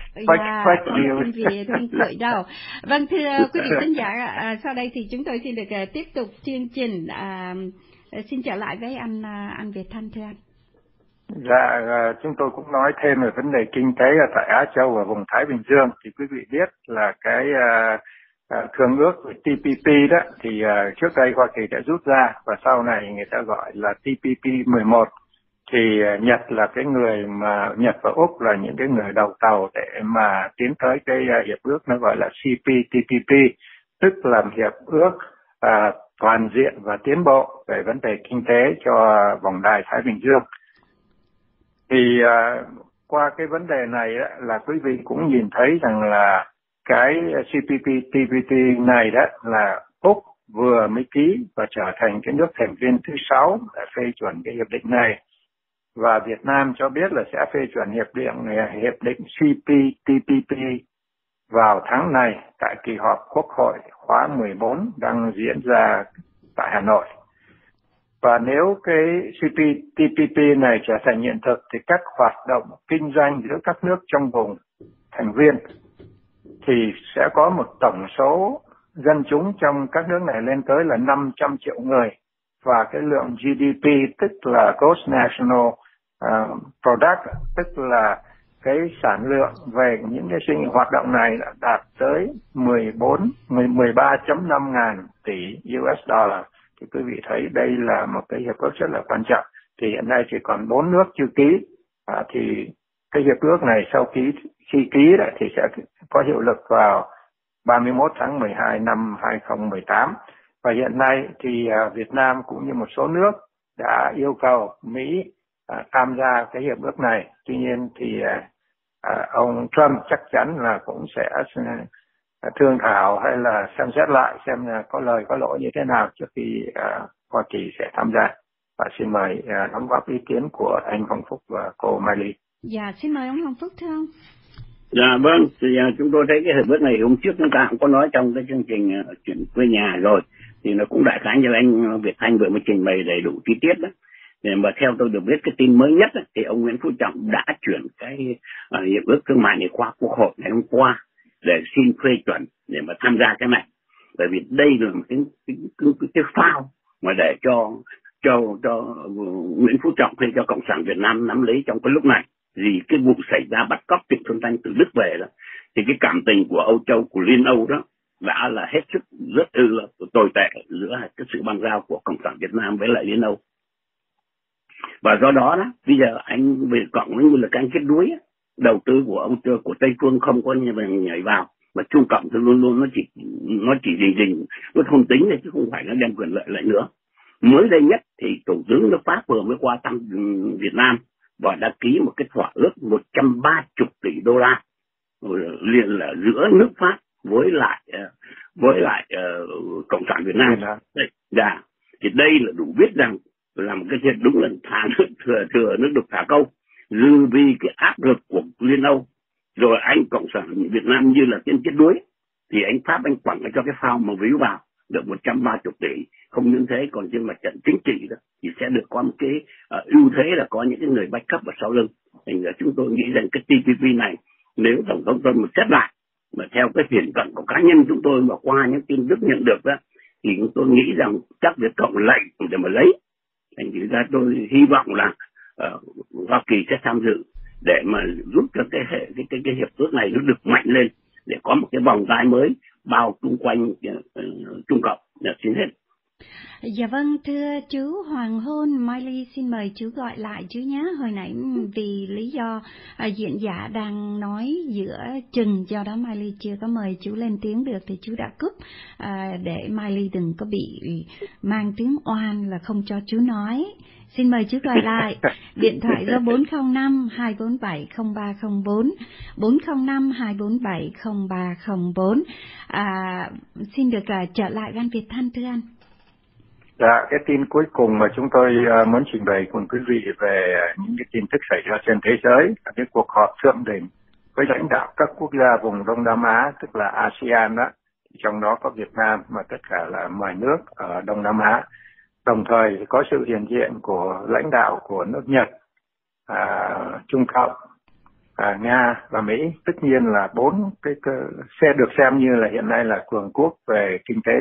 Tin cuội đâu. Vâng, thưa quý vị khán giả, sau đây thì chúng tôi xin được tiếp tục chương trình. Xin trở lại với anh Việt Thanh, thưa anh. Dạ, chúng tôi cũng nói thêm về vấn đề kinh tế ở tại Á Châu và vùng Thái Bình Dương. Thì quý vị biết là cái thương ước TPP đó thì trước đây Hoa Kỳ đã rút ra, và sau này người ta gọi là TPP 11. Thì Nhật là cái người mà Nhật và Úc là những cái người đầu tàu để mà tiến tới cái hiệp ước nó gọi là CPTPP, tức là hiệp ước toàn diện và tiến bộ về vấn đề kinh tế cho vòng đai Thái Bình Dương. Thì qua cái vấn đề này là quý vị cũng nhìn thấy rằng là cái CPTPP này đó là Úc vừa mới ký và trở thành cái nước thành viên thứ 6 để phê chuẩn cái hiệp định này. Và Việt Nam cho biết là sẽ phê chuẩn hiệp định CPTPP vào tháng này tại kỳ họp Quốc hội khóa 14 đang diễn ra tại Hà Nội. Và nếu cái CPTPP này trở thành hiện thực thì các hoạt động kinh doanh giữa các nước trong vùng thành viên thì sẽ có một tổng số dân chúng trong các nước này lên tới là 500 triệu người. Và cái lượng GDP, tức là Gross National Product, tức là cái sản lượng về những cái hoạt động này đã đạt tới 13.5 ngàn tỷ US dollar. Thì quý vị thấy đây là một cái hiệp ước rất là quan trọng. Thì hiện nay chỉ còn 4 nước chưa ký. Thì cái hiệp ước này sau khi ký đó, thì sẽ có hiệu lực vào 31 tháng 12 năm 2018. Và hiện nay thì Việt Nam cũng như một số nước đã yêu cầu Mỹ tham gia cái hiệp ước này. Tuy nhiên thì ông Trump chắc chắn là cũng sẽ thương thảo hay là xem xét lại xem là có lời có lỗi như thế nào trước khi Hoa Kỳ sẽ tham gia. Và xin mời đóng góp ý kiến của anh Hồng Phúc và cô Mai Ly. Dạ, xin mời ông Hồng Phúc thưa ông. Dạ vâng, thì chúng tôi thấy cái hiệp ước này hôm trước chúng ta cũng có nói trong cái chương trình chuyện quê nhà rồi, thì nó cũng đại khái như anh Việt Thanh vừa mới trình bày đầy đủ chi tiết đó. Mà theo tôi được biết cái tin mới nhất đó, thì ông Nguyễn Phú Trọng đã chuyển cái hiệp ước thương mại này qua Quốc hội ngày hôm qua để xin phê chuẩn để mà tham gia cái này. Bởi vì đây là một cái phao mà để cho Nguyễn Phú Trọng hay cho Cộng sản Việt Nam nắm lấy trong cái lúc này. Vì cái vụ xảy ra bắt cóc Trịnh Xuân Thanh từ Đức về đó, thì cái cảm tình của Âu Châu, của Liên Âu đó, đã là hết sức rất tồi tệ giữa cái sự băng giao của Cộng sản Việt Nam với lại Liên Âu. Và do đó bây giờ anh Việt Cộng như là cái đuối, đầu tư của của Tây Phương không có nhảy vào, mà Trung Cộng thì luôn luôn nó chỉ đình nó thôn tính này, chứ không phải nó đem quyền lợi lại nữa. Mới đây nhất thì Thủ tướng nước Pháp vừa mới qua thăm Việt Nam và đã ký một cái thỏa ước 130 tỷ đô la liền là giữa nước Pháp với lại Cộng sản Việt Nam. Thì đây là đủ biết rằng là một cái chuyện đúng là thả nước thừa nước đục thả câu, dư vì cái áp lực của Liên Âu. Rồi anh Cộng sản Việt Nam như là trên chết đuối, thì anh Pháp anh quẳng cho cái phao mà víu vào được 130 tỷ. Không những thế, còn trên mặt trận chính trị đó thì sẽ được có một cái ưu thế là có những cái người backup ở sau lưng. Thành ra chúng tôi nghĩ rằng cái TPP này, nếu Tổng thống Trump mà xét lại mà theo cái hiển cận của cá nhân chúng tôi mà qua những tin tức nhận được đó, thì chúng tôi nghĩ rằng chắc Việt Cộng lệnh để mà lấy. Thành ra tôi hy vọng là Hoa Kỳ sẽ tham dự để mà giúp cho cái hiệp ước này nó được mạnh lên, để có một cái vòng tay mới bao xung quanh Trung Cộng. Xin hết. Dạ vâng, thưa chú Hoàng Hôn, Mai Ly xin mời chú gọi lại chú nhé. Hồi nãy vì lý do diễn giả đang nói giữa chừng, do đó Mai Ly chưa có mời chú lên tiếng được thì chú đã cúp, để Mai Ly đừng có bị mang tiếng oan là không cho chú nói. Xin mời chú gọi lại. Điện thoại do 405-247-0304, 405-247-0304. Xin được trở lại Gan Việt Thanh thưa anh. Dạ, cái tin cuối cùng mà chúng tôi muốn trình bày cùng quý vị về những cái tin tức xảy ra trên thế giới là cái cuộc họp thượng đỉnh với lãnh đạo các quốc gia vùng Đông Nam Á, tức là ASEAN đó, trong đó có Việt Nam và tất cả là 10 nước ở Đông Nam Á. Đồng thời có sự hiện diện của lãnh đạo của nước Nhật, Trung Cộng, Nga và Mỹ. Tất nhiên là 4 cái sẽ được xem như là hiện nay là cường quốc về kinh tế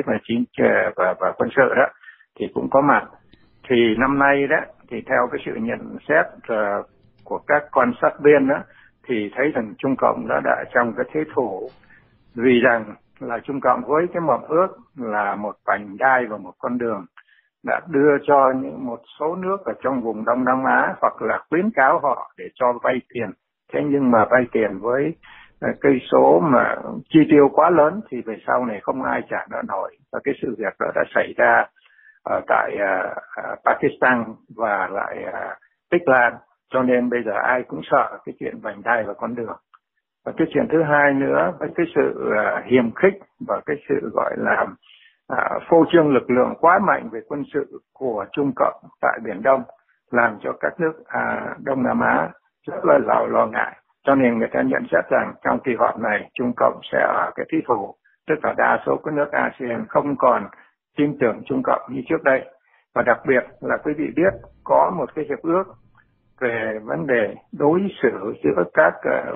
và quân sự đó, thì cũng có mặt. Thì năm nay đó, thì theo cái sự nhận xét của các quan sát viên đó, thì thấy rằng Trung Cộng đã trong cái thế thủ, vì rằng là Trung Cộng với cái mộng ước là một vành đai và một con đường đã đưa cho một số nước ở trong vùng Đông Nam Á, hoặc là khuyến cáo họ để cho vay tiền. Thế nhưng mà vay tiền với cây số mà chi tiêu quá lớn thì về sau này không ai trả nợ nổi. Và cái sự việc đó đã xảy ra tại Pakistan và lại Tích Lan, cho nên bây giờ ai cũng sợ cái chuyện vành đai và con đường. Và cái chuyện thứ hai nữa, với cái sự hiềm khích và cái sự gọi là phô trương lực lượng quá mạnh về quân sự của Trung Cộng tại Biển Đông, làm cho các nước Đông Nam Á rất là lo ngại. Cho nên người ta nhận xét rằng trong kỳ họp này Trung Cộng sẽ ở cái thế thủ, tức là đa số các nước ASEAN không còn tin tưởng Trung Cộng như trước đây. Và đặc biệt là quý vị biết có một cái hiệp ước về vấn đề đối xử giữa các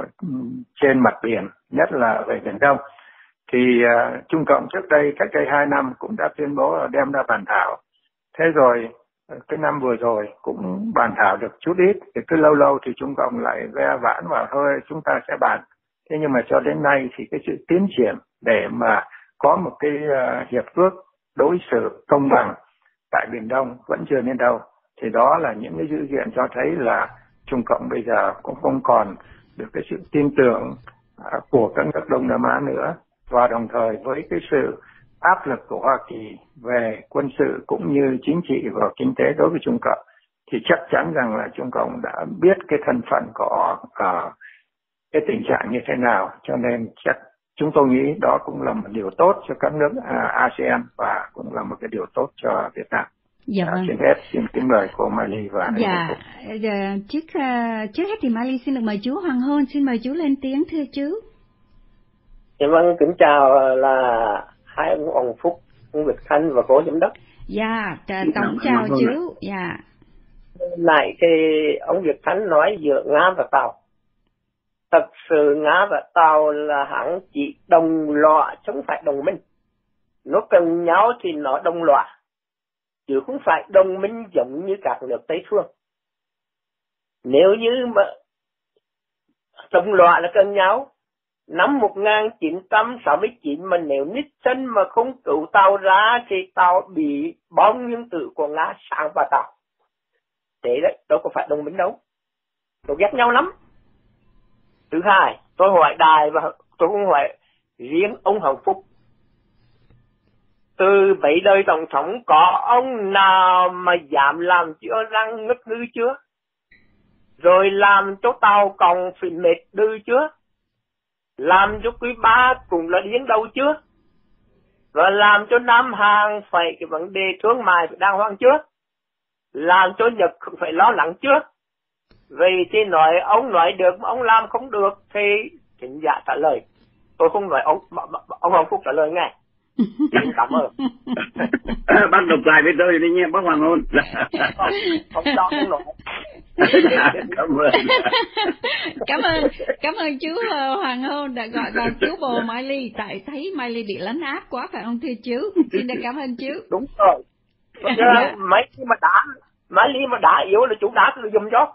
trên mặt biển, nhất là về Biển Đông. Thì Trung Cộng trước đây, cách đây 2 năm cũng đã tuyên bố là đem ra bàn thảo. Thế rồi cái năm vừa rồi cũng bàn thảo được chút ít, thì cứ lâu lâu thì Trung Cộng lại ve vãn vào thôi chúng ta sẽ bàn. Thế nhưng mà cho đến nay thì cái sự tiến triển để mà có một cái hiệp ước đối xử công bằng tại Biển Đông vẫn chưa đến đâu. Thì đó là những cái dữ kiện cho thấy là Trung Cộng bây giờ cũng không còn được cái sự tin tưởng của các nước Đông Nam Á nữa. Và đồng thời với cái sự áp lực của Hoa Kỳ về quân sự cũng như chính trị và kinh tế đối với Trung Cộng, thì chắc chắn rằng là Trung Cộng đã biết cái thân phận của cái tình trạng như thế nào. Cho nên chắc chúng tôi nghĩ đó cũng là một điều tốt cho các nước ASEAN và cũng là một cái điều tốt cho Việt Nam. Dạ vâng. Xin kính mời cô Mai Ly và trước hết thì Mai Ly xin được mời chú Hoàng Hôn, xin mời chú lên tiếng thưa chú. Dạ vâng, kính chào là hai ông Phúc, ông Việt Khanh và cô giám đốc. Dạ, tổng chào chú. Dạ. Này thì ông Việt Khanh nói giữa Nga và Tàu. Thật sự Nga và Tàu là hẳn chỉ đồng loại chứ không phải đồng minh. Nó cần nhau thì nó đồng loại, chứ không phải đồng minh giống như các nước Tây phương. Nếu như mà đồng loại là cần nhau, năm 1969 mà nếu Nixon mà không cứu tàu ra thì tàu bị bom nguyên tử của Nga sáng vào tàu. Thế đấy, đâu có phải đồng minh đâu. Tôi ghét nhau lắm. Thứ hai, tôi hỏi đài và tôi cũng hỏi riêng ông Hồng Phúc. Từ mấy đời tổng thống có ông nào mà dám làm cho răng ngất ngư chưa? Rồi làm cho tàu còn phải mệt đư chưa? Làm cho quý ba cũng là điên đầu chưa? Và làm cho Nam Hàn phải cái vấn đề thương mại phải đàng hoàng chưa? Làm cho Nhật phải lo lắng chưa? Vậy thì ông nói được mà ông làm không được thì thính giả trả lời. Tôi không nói ông Hoàng Phúc trả lời ngay. Cảm ơn. Bác đọc lại với tôi đi nha, bác Hoàng Hôn. Không đó không nói. Cảm ơn chú Hoàng Hôn đã gọi vào chú bồ Mai Ly, tại thấy Mai Ly bị lấn áp quá phải không thưa chú? Xin được cảm ơn chú. Đúng rồi. Mấy khi mà đã Mai Ly mà đã yếu là chú đá tôi dùng cho.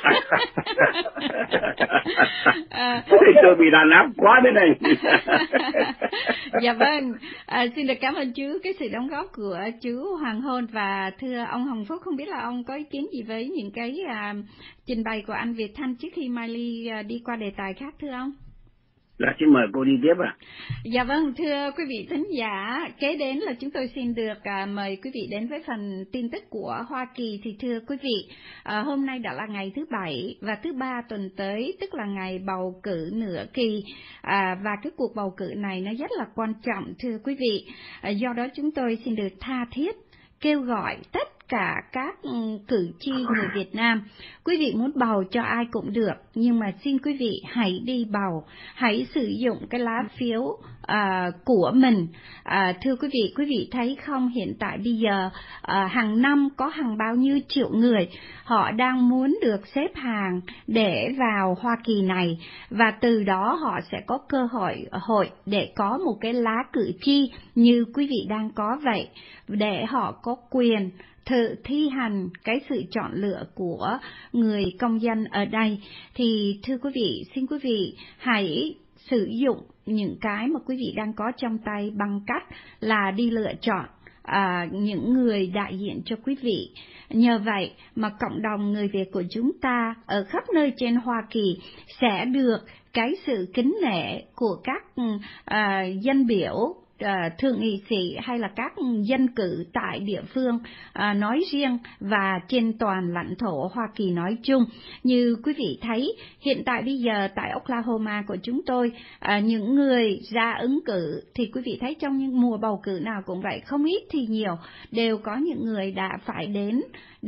Tôi bị đàn áp quá thế này. Dạ vâng, xin được cảm ơn chú cái sự đóng góp của chú Hoàng Hôn. Và thưa ông Hồng Phúc, không biết là ông có ý kiến gì với những cái trình bày của anh Việt Thanh trước khi Mai Ly đi qua đề tài khác thưa ông? Dạ, xin mời cô đi tiếp ạ. Dạ vâng, thưa quý vị thính giả, kế đến là chúng tôi xin được mời quý vị đến với phần tin tức của Hoa Kỳ. Thì thưa quý vị, hôm nay đã là ngày thứ Bảy và thứ Ba tuần tới, tức là ngày bầu cử nửa kỳ, và cái cuộc bầu cử này nó rất là quan trọng thưa quý vị. Do đó chúng tôi xin được tha thiết kêu gọi tất cả các cử tri người Việt Nam, quý vị muốn bầu cho ai cũng được, nhưng mà xin quý vị hãy đi bầu, hãy sử dụng cái lá phiếu của mình. Thưa quý vị thấy không, hiện tại bây giờ hàng năm có hàng bao nhiêu triệu người họ đang muốn được xếp hàng để vào Hoa Kỳ này, và từ đó họ sẽ có cơ hội để có một cái lá cử tri như quý vị đang có vậy, để họ có quyền thi hành cái sự chọn lựa của người công dân ở đây. Thì thưa quý vị, xin quý vị hãy sử dụng những cái mà quý vị đang có trong tay bằng cách là đi lựa chọn những người đại diện cho quý vị. Nhờ vậy mà cộng đồng người Việt của chúng ta ở khắp nơi trên Hoa Kỳ sẽ được cái sự kính nể của các dân biểu, thượng nghị sĩ hay là các dân cử tại địa phương nói riêng và trên toàn lãnh thổ Hoa Kỳ nói chung. Như quý vị thấy, hiện tại bây giờ tại Oklahoma của chúng tôi, những người ra ứng cử thì quý vị thấy trong những mùa bầu cử nào cũng vậy, không ít thì nhiều, đều có những người đã phải đến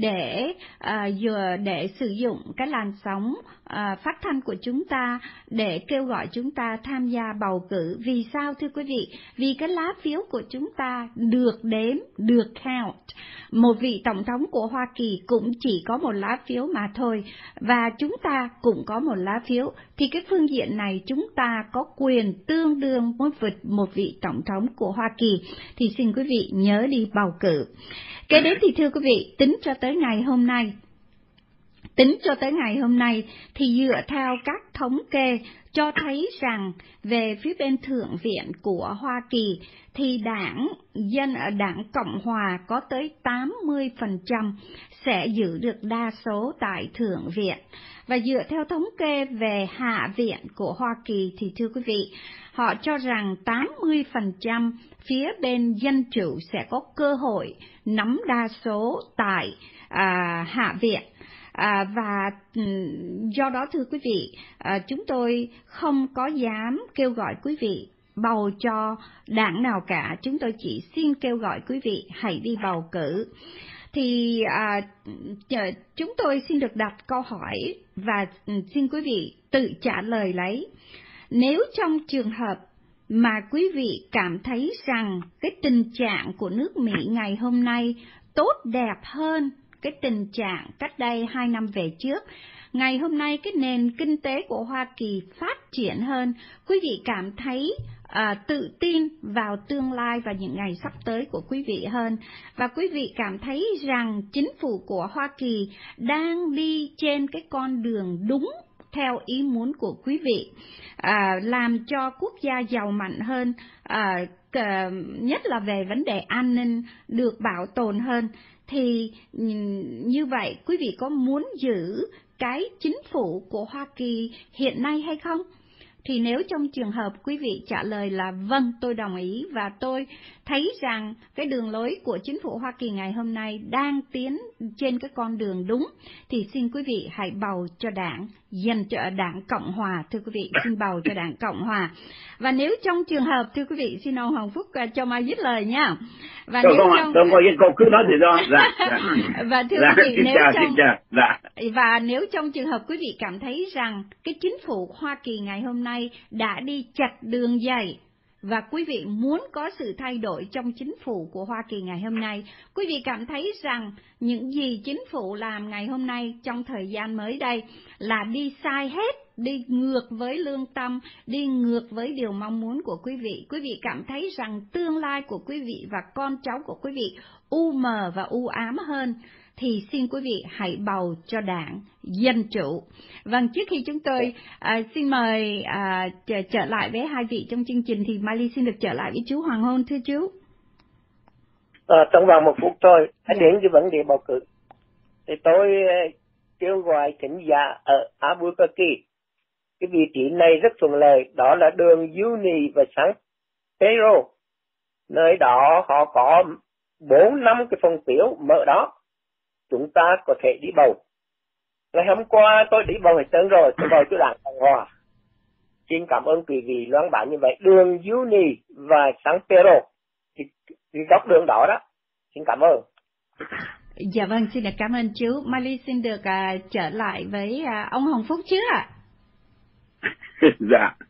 để sử dụng cái làn sóng phát thanh của chúng ta để kêu gọi chúng ta tham gia bầu cử. Vì sao thưa quý vị? Vì cái lá phiếu của chúng ta được đếm, được count. Một vị tổng thống của Hoa Kỳ cũng chỉ có một lá phiếu mà thôi, và chúng ta cũng có một lá phiếu, thì cái phương diện này chúng ta có quyền tương đương với một vị tổng thống của Hoa Kỳ. Thì xin quý vị nhớ đi bầu cử. Kế đến thì thưa quý vị, tính cho tới ngày hôm nay thì dựa theo các thống kê cho thấy rằng về phía bên Thượng viện của Hoa Kỳ thì đảng Cộng hòa có tới 80% sẽ giữ được đa số tại Thượng viện. Và dựa theo thống kê về Hạ viện của Hoa Kỳ thì thưa quý vị, họ cho rằng 80% phía bên Dân Chủ sẽ có cơ hội nắm đa số tại Hạ viện. Và do đó thưa quý vị, chúng tôi không có dám kêu gọi quý vị bầu cho đảng nào cả, chúng tôi chỉ xin kêu gọi quý vị hãy đi bầu cử. Thì chúng tôi xin được đặt câu hỏi và xin quý vị tự trả lời lấy. Nếu trong trường hợp mà quý vị cảm thấy rằng cái tình trạng của nước Mỹ ngày hôm nay tốt đẹp hơn cái tình trạng cách đây 2 năm về trước, ngày hôm nay cái nền kinh tế của Hoa Kỳ phát triển hơn, quý vị cảm thấy tự tin vào tương lai và những ngày sắp tới của quý vị hơn, và quý vị cảm thấy rằng chính phủ của Hoa Kỳ đang đi trên cái con đường đúng theo ý muốn của quý vị, làm cho quốc gia giàu mạnh hơn, nhất là về vấn đề an ninh được bảo tồn hơn. Thì như vậy quý vị có muốn giữ cái chính phủ của Hoa Kỳ hiện nay hay không? Thì nếu trong trường hợp quý vị trả lời là vâng, tôi đồng ý, và tôi thấy rằng cái đường lối của chính phủ Hoa Kỳ ngày hôm nay đang tiến trên cái con đường đúng, thì xin quý vị hãy bầu cho dành cho đảng Cộng Hòa. Thưa quý vị, xin bầu cho đảng Cộng Hòa. Và nếu trong trường hợp, thưa quý vị, xin ông Hồng Phúc cho Mai dứt lời nha. Và nếu không có câu cứ nói thì do. Và thưa quý vị, nếu trong trường hợp quý vị cảm thấy rằng cái chính phủ Hoa Kỳ ngày hôm nay đã đi chặt đường dày, và quý vị muốn có sự thay đổi trong chính phủ của Hoa Kỳ ngày hôm nay, quý vị cảm thấy rằng những gì chính phủ làm ngày hôm nay trong thời gian mới đây là đi sai hết, đi ngược với lương tâm, đi ngược với điều mong muốn của quý vị cảm thấy rằng tương lai của quý vị và con cháu của quý vị u mờ và u ám hơn, thì xin quý vị hãy bầu cho đảng Dân Chủ. Vâng, trước khi chúng tôi xin mời trở lại với hai vị trong chương trình, thì Mai Ly xin được trở lại với chú Hoàng Hôn. Thưa chú. Trong vòng 1 phút thôi, hãy đến cái vấn đề bầu cử. Thì tôi kêu gọi thính giả ở Albuquerque, cái vị trí này rất thuận lợi, đó là đường Uni và San Pedro. Nơi đó họ có 4-5 cái phòng phiếu mở đó, chúng ta có thể đi bầu. Ngày hôm qua tôi đi bầu hết trơn rồi, tôi bầu cho đảng Cộng Hòa. Xin cảm ơn quý vị loan báo như vậy. Đường Uni và San Pedro thì góc đường đó đó. Xin cảm ơn. Dạ vâng, xin được cảm ơn chú. Mai Ly xin được trở lại với ông Hồng Phúc chứ ạ. Dạ.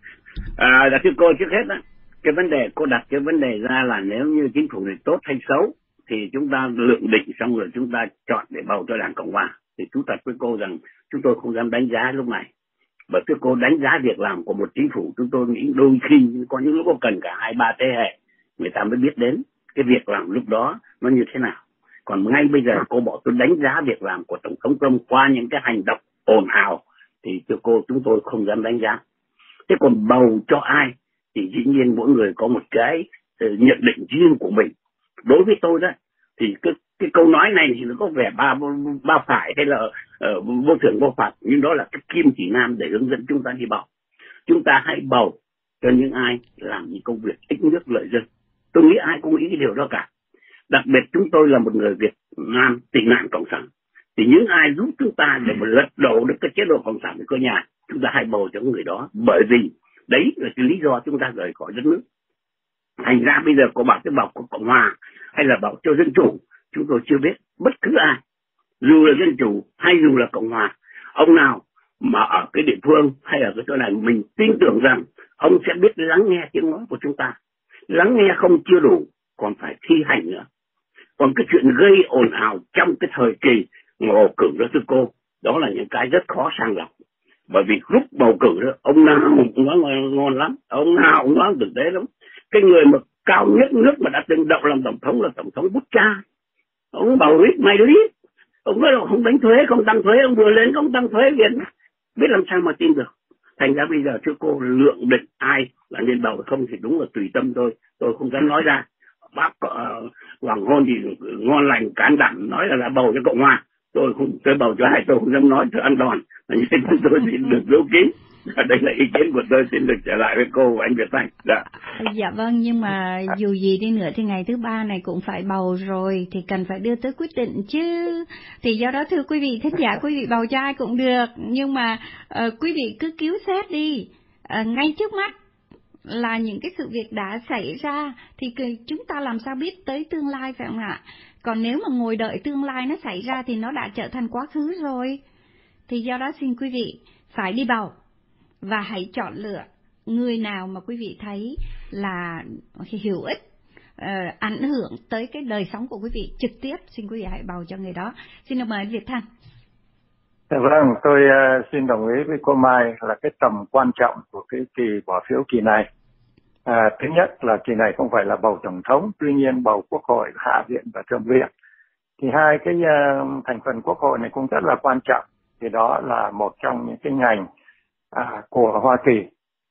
Thưa cô, trước hết á, cái vấn đề cô đặt cái vấn đề ra là nếu như chính phủ này tốt hay xấu thì chúng ta lượng định xong rồi chúng ta chọn để bầu cho đảng Cộng Hòa. Thì thú thật với cô rằng chúng tôi không dám đánh giá lúc này. Bởi thưa cô, đánh giá việc làm của một chính phủ chúng tôi nghĩ đôi khi có những lúc có cần cả 2-3 thế hệ người ta mới biết đến cái việc làm lúc đó nó như thế nào. Còn ngay bây giờ cô bảo tôi đánh giá việc làm của Tổng thống Trump qua những cái hành động ồn ào thì thưa cô, chúng tôi không dám đánh giá. Thế còn bầu cho ai thì dĩ nhiên mỗi người có một cái nhận định riêng của mình. Đối với tôi đó thì cái câu nói này thì nó có vẻ ba phải hay là vô thưởng vô phạt, nhưng đó là cái kim chỉ nam để hướng dẫn chúng ta đi bầu. Chúng ta hãy bầu cho những ai làm những công việc ích nước lợi dân. Tôi nghĩ ai cũng nghĩ cái điều đó cả. Đặc biệt chúng tôi là một người Việt Nam tị nạn cộng sản, thì những ai giúp chúng ta để mà lật đổ được cái chế độ cộng sản của cơ nhà, chúng ta hãy bầu cho người đó, bởi vì đấy là cái lý do chúng ta rời khỏi đất nước. Thành ra bây giờ có bảo cái bầu của Cộng Hòa hay là bầu cho Dân Chủ, chúng tôi chưa biết. Bất cứ ai, dù là Dân Chủ hay dù là Cộng Hòa, ông nào mà ở cái địa phương hay ở cái chỗ này mình tin tưởng rằng ông sẽ biết lắng nghe tiếng nói của chúng ta. Lắng nghe không chưa đủ, còn phải thi hành nữa. Còn cái chuyện gây ồn ào trong cái thời kỳ bầu cử đó thưa cô, đó là những cái rất khó sàng lọc. Bởi vì lúc bầu cử đó, ông nào cũng nói ngon lắm, ông nào cũng nói thực tế lắm. Cái người mà cao nhất nước mà đã từng đậu làm tổng thống là tổng thống Butcha. Ông bầu ít may lít. Ông nói là không đánh thuế, không tăng thuế, ông vừa lên không tăng thuế Việt. Biết làm sao mà tin được. Thành ra bây giờ thưa cô, lượng định ai là nên bầu không thì đúng là tùy tâm thôi. Tôi không dám nói ra. Bác Hoàng Hôn thì ngon lành can đảm nói là bầu cho Cộng Hòa. Tôi bầu cho ai tôi không dám nói cho an toàn. Nên tôi xin được giấu kín. Đây là ý kiến của tôi, xin được trở lại với cô và anh Việt Thanh. Dạ vâng, nhưng mà dù gì đi nữa thì ngày thứ 3 này cũng phải bầu rồi, thì cần phải đưa tới quyết định chứ. Thì do đó thưa quý vị thính giả, quý vị bầu cho ai cũng được, nhưng mà quý vị cứ cứu xét đi. Ngay trước mắt là những cái sự việc đã xảy ra thì chúng ta làm sao biết tới tương lai, phải không ạ? Còn nếu mà ngồi đợi tương lai nó xảy ra thì nó đã trở thành quá khứ rồi. Thì do đó xin quý vị phải đi bầu và hãy chọn lựa người nào mà quý vị thấy là hữu ích, ảnh hưởng tới cái đời sống của quý vị trực tiếp. Xin quý vị hãy bầu cho người đó. Xin được mời anh Việt Thanh. Vâng, tôi xin đồng ý với cô Mai là cái tầm quan trọng của cái kỳ bỏ phiếu kỳ này. Thứ nhất là kỳ này không phải là bầu tổng thống, tuy nhiên bầu quốc hội, hạ viện và thượng viện. Thì hai cái thành phần quốc hội này cũng rất là quan trọng. Thì đó là một trong những cái ngành của Hoa Kỳ.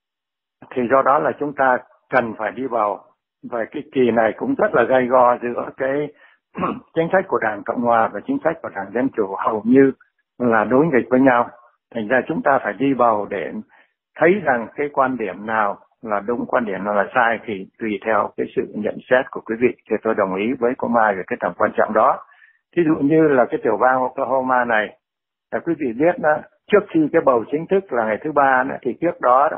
Thì do đó là chúng ta cần phải đi bầu, và cái kỳ này cũng rất là gay go giữa cái chính sách của Đảng Cộng Hòa và chính sách của Đảng Dân Chủ hầu như là đối nghịch với nhau. Thành ra chúng ta phải đi bầu để thấy rằng cái quan điểm nào là đúng, quan điểm nào là sai thì tùy theo cái sự nhận xét của quý vị. Thì tôi đồng ý với cô Mai về cái tầm quan trọng đó. Thí dụ như là cái tiểu bang Oklahoma này, là quý vị biết đó, trước khi cái bầu chính thức là ngày thứ Ba đó, thì trước đó,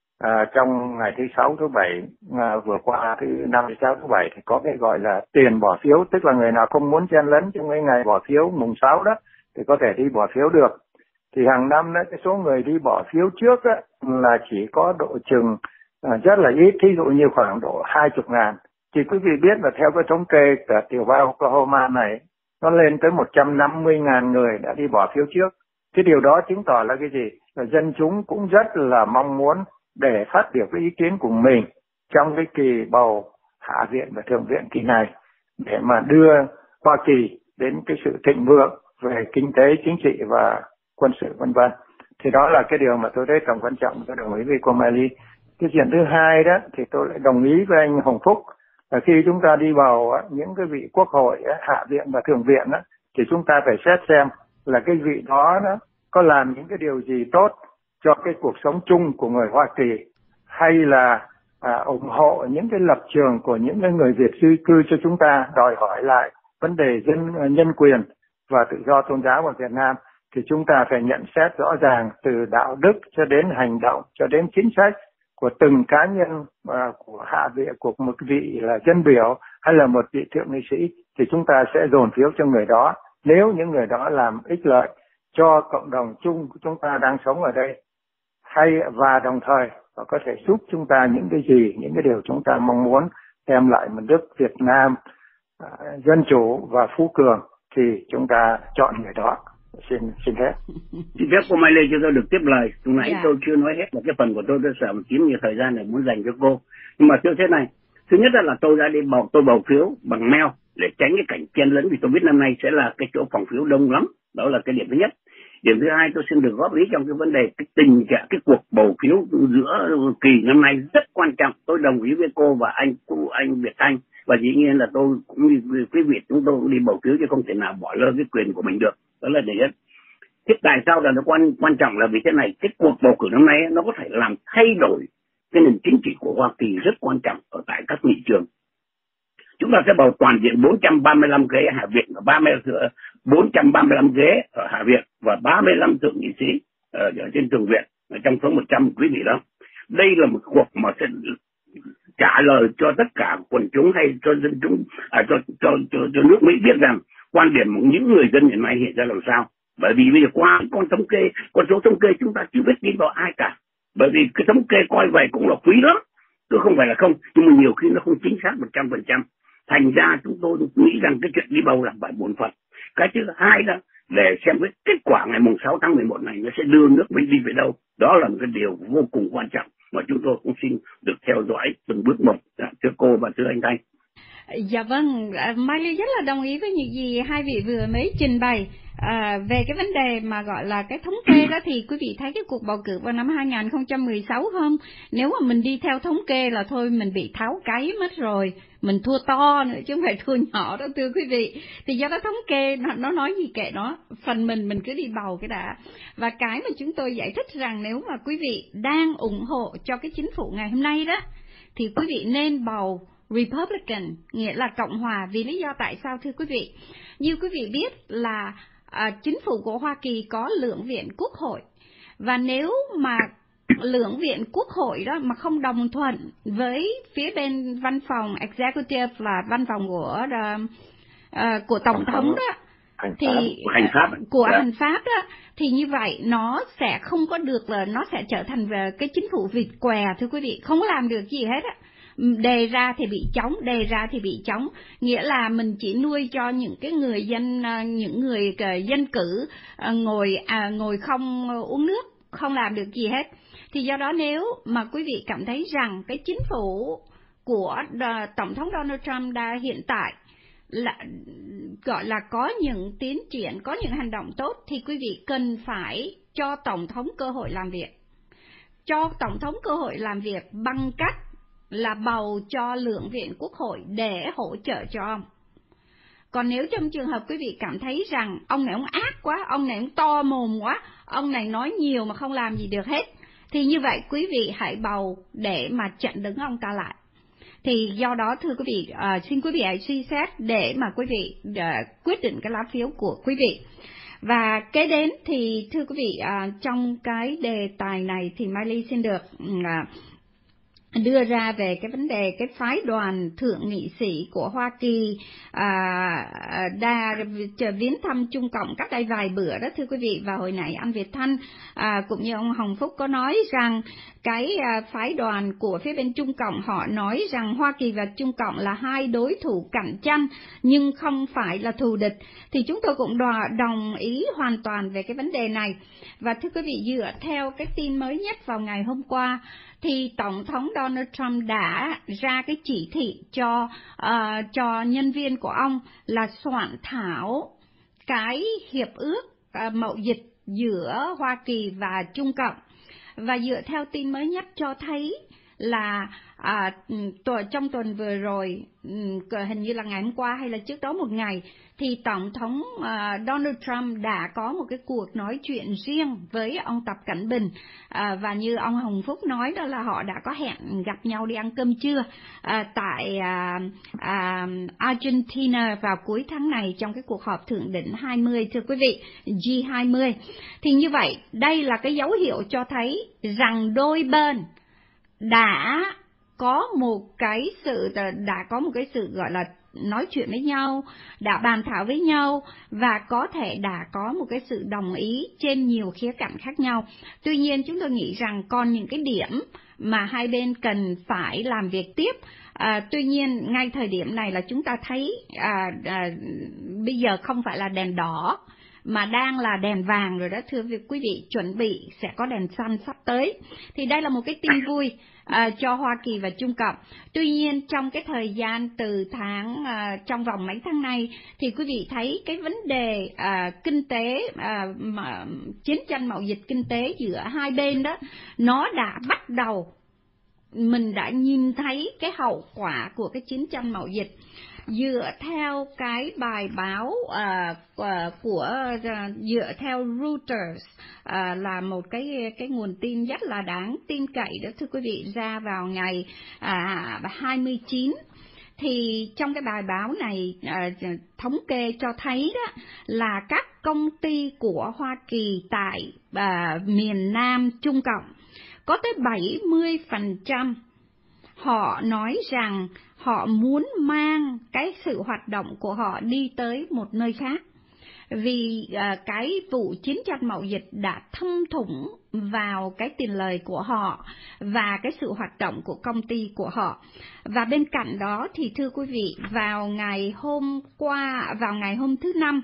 trong ngày thứ Sáu, thứ Bảy vừa qua, thứ Năm, thứ Sáu, thứ Bảy thì có cái gọi là tiền bỏ phiếu, tức là người nào không muốn chen lấn trong cái ngày bỏ phiếu mùng 6 đó thì có thể đi bỏ phiếu được. Thì hàng năm đó, cái số người đi bỏ phiếu trước đó, là chỉ có độ chừng rất là ít, thí dụ như khoảng độ 20.000. Thì quý vị biết là theo cái thống kê của tiểu bang Oklahoma này, nó lên tới 150.000 người đã đi bỏ phiếu trước. Cái điều đó chứng tỏ là cái gì? Là dân chúng cũng rất là mong muốn để phát biểu cái ý kiến của mình trong cái kỳ bầu Hạ viện và Thượng viện kỳ này, để mà đưa Hoa Kỳ đến cái sự thịnh vượng về kinh tế, chính trị và quân sự v.v. Thì đó là cái điều mà tôi thấy tầm quan trọng. Tôi đồng ý với cô Mai Ly. Cái chuyện thứ hai đó thì tôi lại đồng ý với anh Hồng Phúc, là khi chúng ta đi bầu những cái vị quốc hội Hạ viện và Thượng viện thì chúng ta phải xét xem là cái vị đó có làm những cái điều gì tốt cho cái cuộc sống chung của người Hoa Kỳ, hay là ủng hộ những cái lập trường của những cái người Việt di cư cho chúng ta, đòi hỏi lại vấn đề nhân quyền và tự do tôn giáo ở Việt Nam. Thì chúng ta phải nhận xét rõ ràng từ đạo đức cho đến hành động, cho đến chính sách của từng cá nhân, của hạ viện, của một vị là dân biểu hay là một vị thượng nghị sĩ, thì chúng ta sẽ dồn phiếu cho người đó nếu những người đó làm ích lợi cho cộng đồng chung của chúng ta đang sống ở đây, và đồng thời họ có thể giúp chúng ta những cái gì, những cái điều chúng ta mong muốn, đem lại một nước Việt Nam dân chủ và phú cường, thì chúng ta chọn người đó. Xin hết. Xin phép cô Mai Lê cho tôi được tiếp lời. Lúc nãy tôi chưa nói hết là cái phần của tôi sợ một chiếm nhiều thời gian này muốn dành cho cô. Nhưng mà thưa thế này, thứ nhất là tôi đã đi bầu phiếu bằng mail để tránh cái cảnh chen lấn, vì tôi biết năm nay sẽ là cái chỗ phòng phiếu đông lắm. Đó là cái điểm thứ nhất. Điểm thứ hai, tôi xin được góp ý trong cái vấn đề cái tình trạng cái cuộc bầu phiếu giữa kỳ năm nay rất quan trọng. Tôi đồng ý với cô và anh Việt Thanh, và dĩ nhiên là tôi cũng như quý vị, chúng tôi cũng đi bầu phiếu chứ không thể nào bỏ lỡ cái quyền của mình được. Đó là điều nhất. Thế tại sao là nó quan trọng là vì thế này, cái cuộc bầu cử năm nay nó có thể làm thay đổi cái nền chính trị của Hoa Kỳ rất quan trọng ở tại các nghị trường. Chúng ta sẽ bầu toàn diện 435 ghế Hạ viện và 435 ghế ở Hạ viện và 35 thượng nghị sĩ ở trên Thượng viện, ở trong số 100 quý vị đó. Đây là một cuộc mà sẽ trả lời cho tất cả quần chúng hay cho dân chúng, cho nước Mỹ biết rằng quan điểm của những người dân hiện nay hiện ra làm sao. Bởi vì bây giờ qua con số thống kê chúng ta chưa biết tin vào ai cả. Bởi vì cái thống kê coi vậy cũng là quý lắm, tôi không phải là không, nhưng mà nhiều khi nó không chính xác 100%. Thành ra chúng tôi nghĩ rằng cái chuyện đi bầu là phải bổn phận. Cái thứ hai đó, để xem cái kết quả ngày mùng 6 tháng 11 này nó sẽ đưa nước Mỹ đi về đâu. Đó là một cái điều vô cùng quan trọng mà chúng tôi cũng xin được theo dõi từng bước một. Thưa cô và thưa anh Thanh. Dạ vâng, Mai Ly rất là đồng ý với những gì hai vị vừa mới trình bày. Về cái vấn đề mà gọi là cái thống kê đó, thì quý vị thấy cái cuộc bầu cử vào năm 2016 không? Nếu mà mình đi theo thống kê là thôi mình bị tháo cái mất rồi, mình thua to nữa chứ không phải thua nhỏ đâu thưa quý vị. Thì do đó thống kê nó nói gì kệ nó, phần mình cứ đi bầu cái đã. Và cái mà chúng tôi giải thích rằng nếu mà quý vị đang ủng hộ cho cái chính phủ ngày hôm nay đó, thì quý vị nên bầu Republican, nghĩa là Cộng hòa. Vì lý do tại sao thưa quý vị? Như quý vị biết là chính phủ của Hoa Kỳ có lưỡng viện quốc hội, và nếu mà lưỡng viện quốc hội đó mà không đồng thuận với phía bên văn phòng executive là văn phòng của tổng thống đó, thì hành pháp đó, thì như vậy nó sẽ không có được, là nó sẽ trở thành về cái chính phủ vịt què thưa quý vị, không làm được gì hết á. Đề ra thì bị chống, nghĩa là mình chỉ nuôi cho những cái người dân, những người dân cử ngồi không uống nước, không làm được gì hết. Thì do đó nếu mà quý vị cảm thấy rằng cái chính phủ của Tổng thống Donald Trump hiện tại là gọi là có những tiến triển, có những hành động tốt, thì quý vị cần phải cho Tổng thống cơ hội làm việc. cho Tổng thống cơ hội làm việc bằng cách là bầu cho Lượng viện Quốc hội để hỗ trợ cho ông. Còn nếu trong trường hợp quý vị cảm thấy rằng ông này ông ác quá, ông này ông to mồm quá, ông này nói nhiều mà không làm gì được hết, thì như vậy quý vị hãy bầu để mà chặn đứng ông ta lại. Thì do đó thưa quý vị, xin quý vị hãy suy xét để mà quý vị quyết định cái lá phiếu của quý vị. Và kế đến thì thưa quý vị, trong cái đề tài này thì Mai Ly xin được đưa ra về cái vấn đề cái phái đoàn thượng nghị sĩ của Hoa Kỳ đã viếng thăm Trung Cộng cách đây vài bữa đó thưa quý vị. Và hồi nãy anh Việt Thanh cũng như ông Hồng Phúc có nói rằng cái phái đoàn của phía bên Trung Cộng họ nói rằng Hoa Kỳ và Trung Cộng là hai đối thủ cạnh tranh nhưng không phải là thù địch. Thì chúng tôi cũng đồng ý hoàn toàn về cái vấn đề này. Và thưa quý vị, dựa theo cái tin mới nhất vào ngày hôm qua thì Tổng thống Donald Trump đã ra cái chỉ thị cho nhân viên của ông là soạn thảo cái hiệp ước mậu dịch giữa Hoa Kỳ và Trung Cộng. Và dựa theo tin mới nhất cho thấy là trong tuần vừa rồi, hình như là ngày hôm qua hay là trước đó một ngày, thì Tổng thống Donald Trump đã có một cái cuộc nói chuyện riêng với ông Tập Cảnh Bình, và như ông Hồng Phúc nói đó là họ đã có hẹn gặp nhau đi ăn cơm trưa tại Argentina vào cuối tháng này trong cái cuộc họp thượng đỉnh 20 thưa quý vị, G20. Thì như vậy đây là cái dấu hiệu cho thấy rằng đôi bên đã có một cái sự gọi là nói chuyện với nhau, đã bàn thảo với nhau và có thể đã có một cái sự đồng ý trên nhiều khía cạnh khác nhau. Tuy nhiên chúng tôi nghĩ rằng còn những cái điểm mà hai bên cần phải làm việc tiếp. Tuy nhiên ngay thời điểm này là chúng ta thấy bây giờ không phải là đèn đỏ mà đang là đèn vàng rồi đó thưa quý vị, chuẩn bị sẽ có đèn xanh sắp tới. Thì đây là một cái tin vui cho Hoa Kỳ và Trung Cộng. Tuy nhiên trong cái thời gian từ trong vòng mấy tháng nay thì quý vị thấy cái vấn đề kinh tế, chiến tranh mậu dịch kinh tế giữa hai bên đó, nó đã bắt đầu, mình đã nhìn thấy cái hậu quả của cái chiến tranh mậu dịch. Dựa theo cái bài báo dựa theo Reuters, là một cái nguồn tin rất là đáng tin cậy đó thưa quý vị, ra vào ngày 29. Thì trong cái bài báo này thống kê cho thấy đó là các công ty của Hoa Kỳ tại miền Nam Trung Cộng có tới 70% họ nói rằng họ muốn mang cái sự hoạt động của họ đi tới một nơi khác. Vì cái vụ chiến tranh mậu dịch đã thâm thủng vào cái tiền lời của họ và cái sự hoạt động của công ty của họ. Và bên cạnh đó thì thưa quý vị, vào ngày hôm thứ Năm,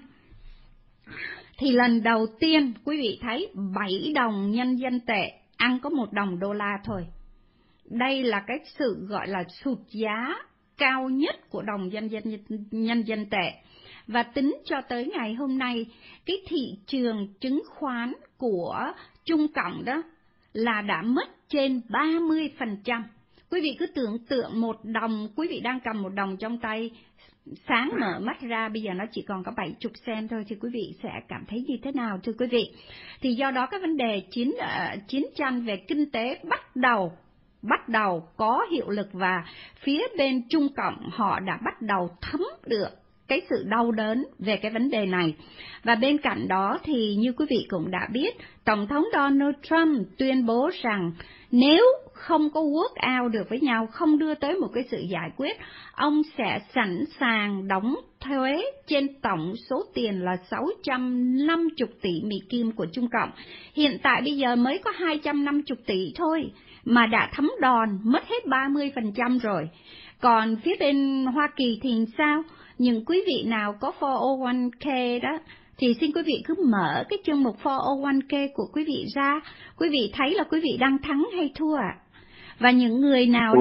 thì lần đầu tiên quý vị thấy 7 đồng nhân dân tệ ăn có 1 đồng đô la thôi. Đây là cái sự gọi là sụt giá cao nhất của đồng nhân dân tệ. Và tính cho tới ngày hôm nay, cái thị trường chứng khoán của Trung Cộng đó là đã mất trên 30%. Quý vị cứ tưởng tượng 1 đồng, quý vị đang cầm 1 đồng trong tay, sáng mở mắt ra bây giờ nó chỉ còn có 70 cent thôi, thì quý vị sẽ cảm thấy như thế nào thưa quý vị? Thì do đó cái vấn đề chiến tranh về kinh tế bắt đầu có hiệu lực, và phía bên Trung Cộng họ đã bắt đầu thấm được cái sự đau đớn về cái vấn đề này. Và bên cạnh đó thì như quý vị cũng đã biết, Tổng thống Donald Trump tuyên bố rằng nếu không có work out được với nhau, không đưa tới một cái sự giải quyết, ông sẽ sẵn sàng đóng thuế trên tổng số tiền là 650 tỷ Mỹ Kim của Trung Cộng. Hiện tại bây giờ mới có 250 tỷ thôi mà đã thấm đòn, mất hết 30% rồi. Còn phía bên Hoa Kỳ thì sao? Những quý vị nào có 401k đó thì xin quý vị cứ mở cái chương mục 401k của quý vị ra, quý vị thấy là quý vị đang thắng hay thua ạ? Và những người nào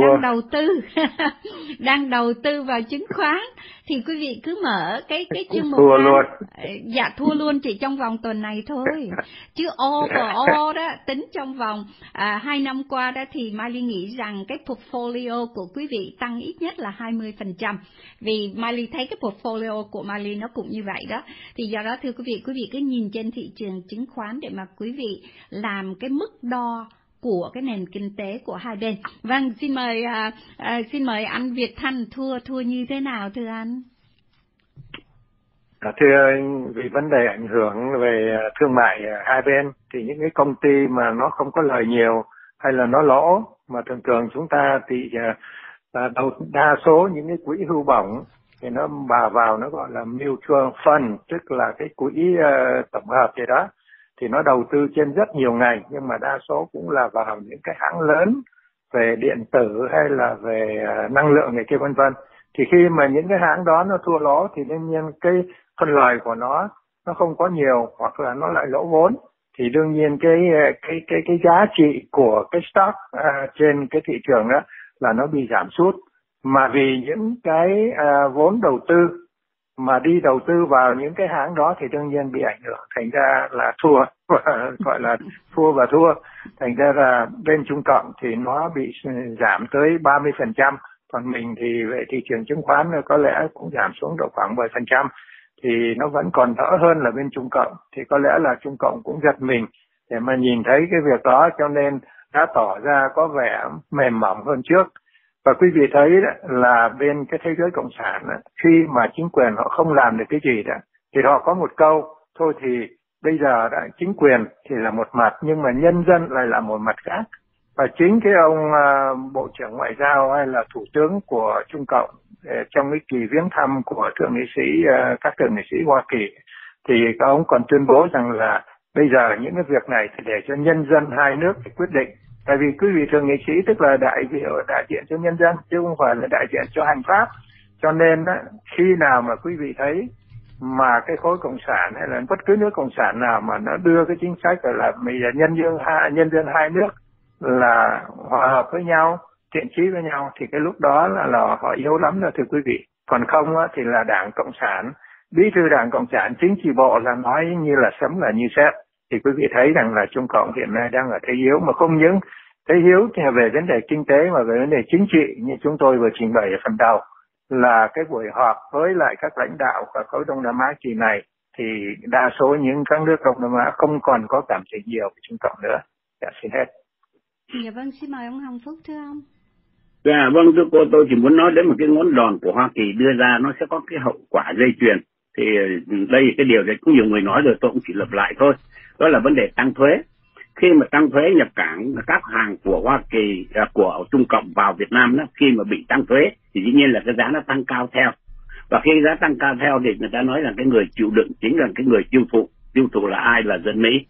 đang đầu tư vào chứng khoán thì quý vị cứ mở cái chương mục thua luôn. Dạ thua luôn chỉ trong vòng tuần này thôi. Chứ overall đó, tính trong vòng 2 năm qua đó thì Mai Ly nghĩ rằng cái portfolio của quý vị tăng ít nhất là 20%. Vì Mai Ly thấy cái portfolio của Mai Ly nó cũng như vậy đó. Thì do đó thưa quý vị cứ nhìn trên thị trường chứng khoán để mà quý vị làm cái mức đo của cái nền kinh tế của hai bên. Vâng, xin mời anh Việt Thanh, thua như thế nào thưa anh? Thưa vì vấn đề ảnh hưởng về thương mại hai bên thì những cái công ty mà nó không có lời nhiều hay là nó lỗ, mà thường chúng ta thì đa số những cái quỹ hưu bổng thì nó vào nó gọi là mutual fund, tức là cái quỹ tổng hợp gì đó, thì nó đầu tư trên rất nhiều ngành, nhưng mà đa số cũng là vào những cái hãng lớn về điện tử hay là về năng lượng này kia vân vân. Thì khi mà những cái hãng đó nó thua lỗ thì đương nhiên cái phần lời của nó không có nhiều, hoặc là nó lại lỗ vốn, thì đương nhiên cái giá trị của cái stock trên cái thị trường đó là nó bị giảm sút. Mà vì những cái vốn đầu tư mà đi đầu tư vào những cái hãng đó thì đương nhiên bị ảnh hưởng, thành ra là thua, gọi là thua và thua. Thành ra là bên Trung Cộng thì nó bị giảm tới 30%, còn mình thì về thị trường chứng khoán có lẽ cũng giảm xuống độ khoảng 10%, thì nó vẫn còn đỡ hơn là bên Trung Cộng. Thì có lẽ là Trung Cộng cũng giật mình để mà nhìn thấy cái việc đó, cho nên đã tỏ ra có vẻ mềm mỏng hơn trước. Và quý vị thấy đó, là bên cái thế giới cộng sản đó, khi mà chính quyền họ không làm được cái gì đó thì họ có một câu thôi, thì bây giờ đã chính quyền thì là một mặt nhưng mà nhân dân lại là một mặt khác. Và chính cái ông Bộ trưởng Ngoại giao hay là Thủ tướng của Trung Cộng trong cái kỳ viếng thăm của các thượng nghị sĩ Hoa Kỳ thì các ông còn tuyên bố rằng là bây giờ những cái việc này thì để cho nhân dân hai nước để quyết định. Tại vì quý vị thượng nghị sĩ tức là đại diện cho nhân dân chứ không phải là đại diện cho hành pháp. Cho nên đó, khi nào mà quý vị thấy mà cái khối cộng sản hay là bất cứ nước cộng sản nào mà nó đưa cái chính sách là bây giờ nhân dân hai nước là hòa hợp với nhau, thiện chí với nhau, thì cái lúc đó là họ yếu lắm rồi thưa quý vị. Còn không á, thì là Đảng Cộng sản, bí thư Đảng Cộng sản, chính trị bộ là nói như là sấm là như sét. Thì quý vị thấy rằng là Trung Cộng hiện nay đang ở thế yếu, mà không những thế yếu thì về vấn đề kinh tế mà về vấn đề chính trị như chúng tôi vừa trình bày ở phần đầu, là cái buổi họp với lại các lãnh đạo của khối Đông Nam Á kỳ này thì đa số những các nước Đông Nam Á không còn có cảm tình nhiều với Trung Cộng nữa. Dạ, xin hết. Dạ vâng, xin mời ông Hồng Phúc thưa ông. Dạ vâng, thưa cô, tôi chỉ muốn nói đến một cái ngón đòn của Hoa Kỳ đưa ra, nó sẽ có cái hậu quả dây chuyền. Thì đây cái điều này cũng nhiều người nói rồi, tôi cũng chỉ lặp lại thôi. Đó là vấn đề tăng thuế. Khi mà tăng thuế nhập cảng các hàng của Hoa Kỳ, của Trung Cộng vào Việt Nam đó, khi mà bị tăng thuế thì dĩ nhiên là cái giá nó tăng cao theo. Và khi giá tăng cao theo thì người ta nói là cái người chịu đựng chính là cái người tiêu thụ là ai? Là dân Mỹ.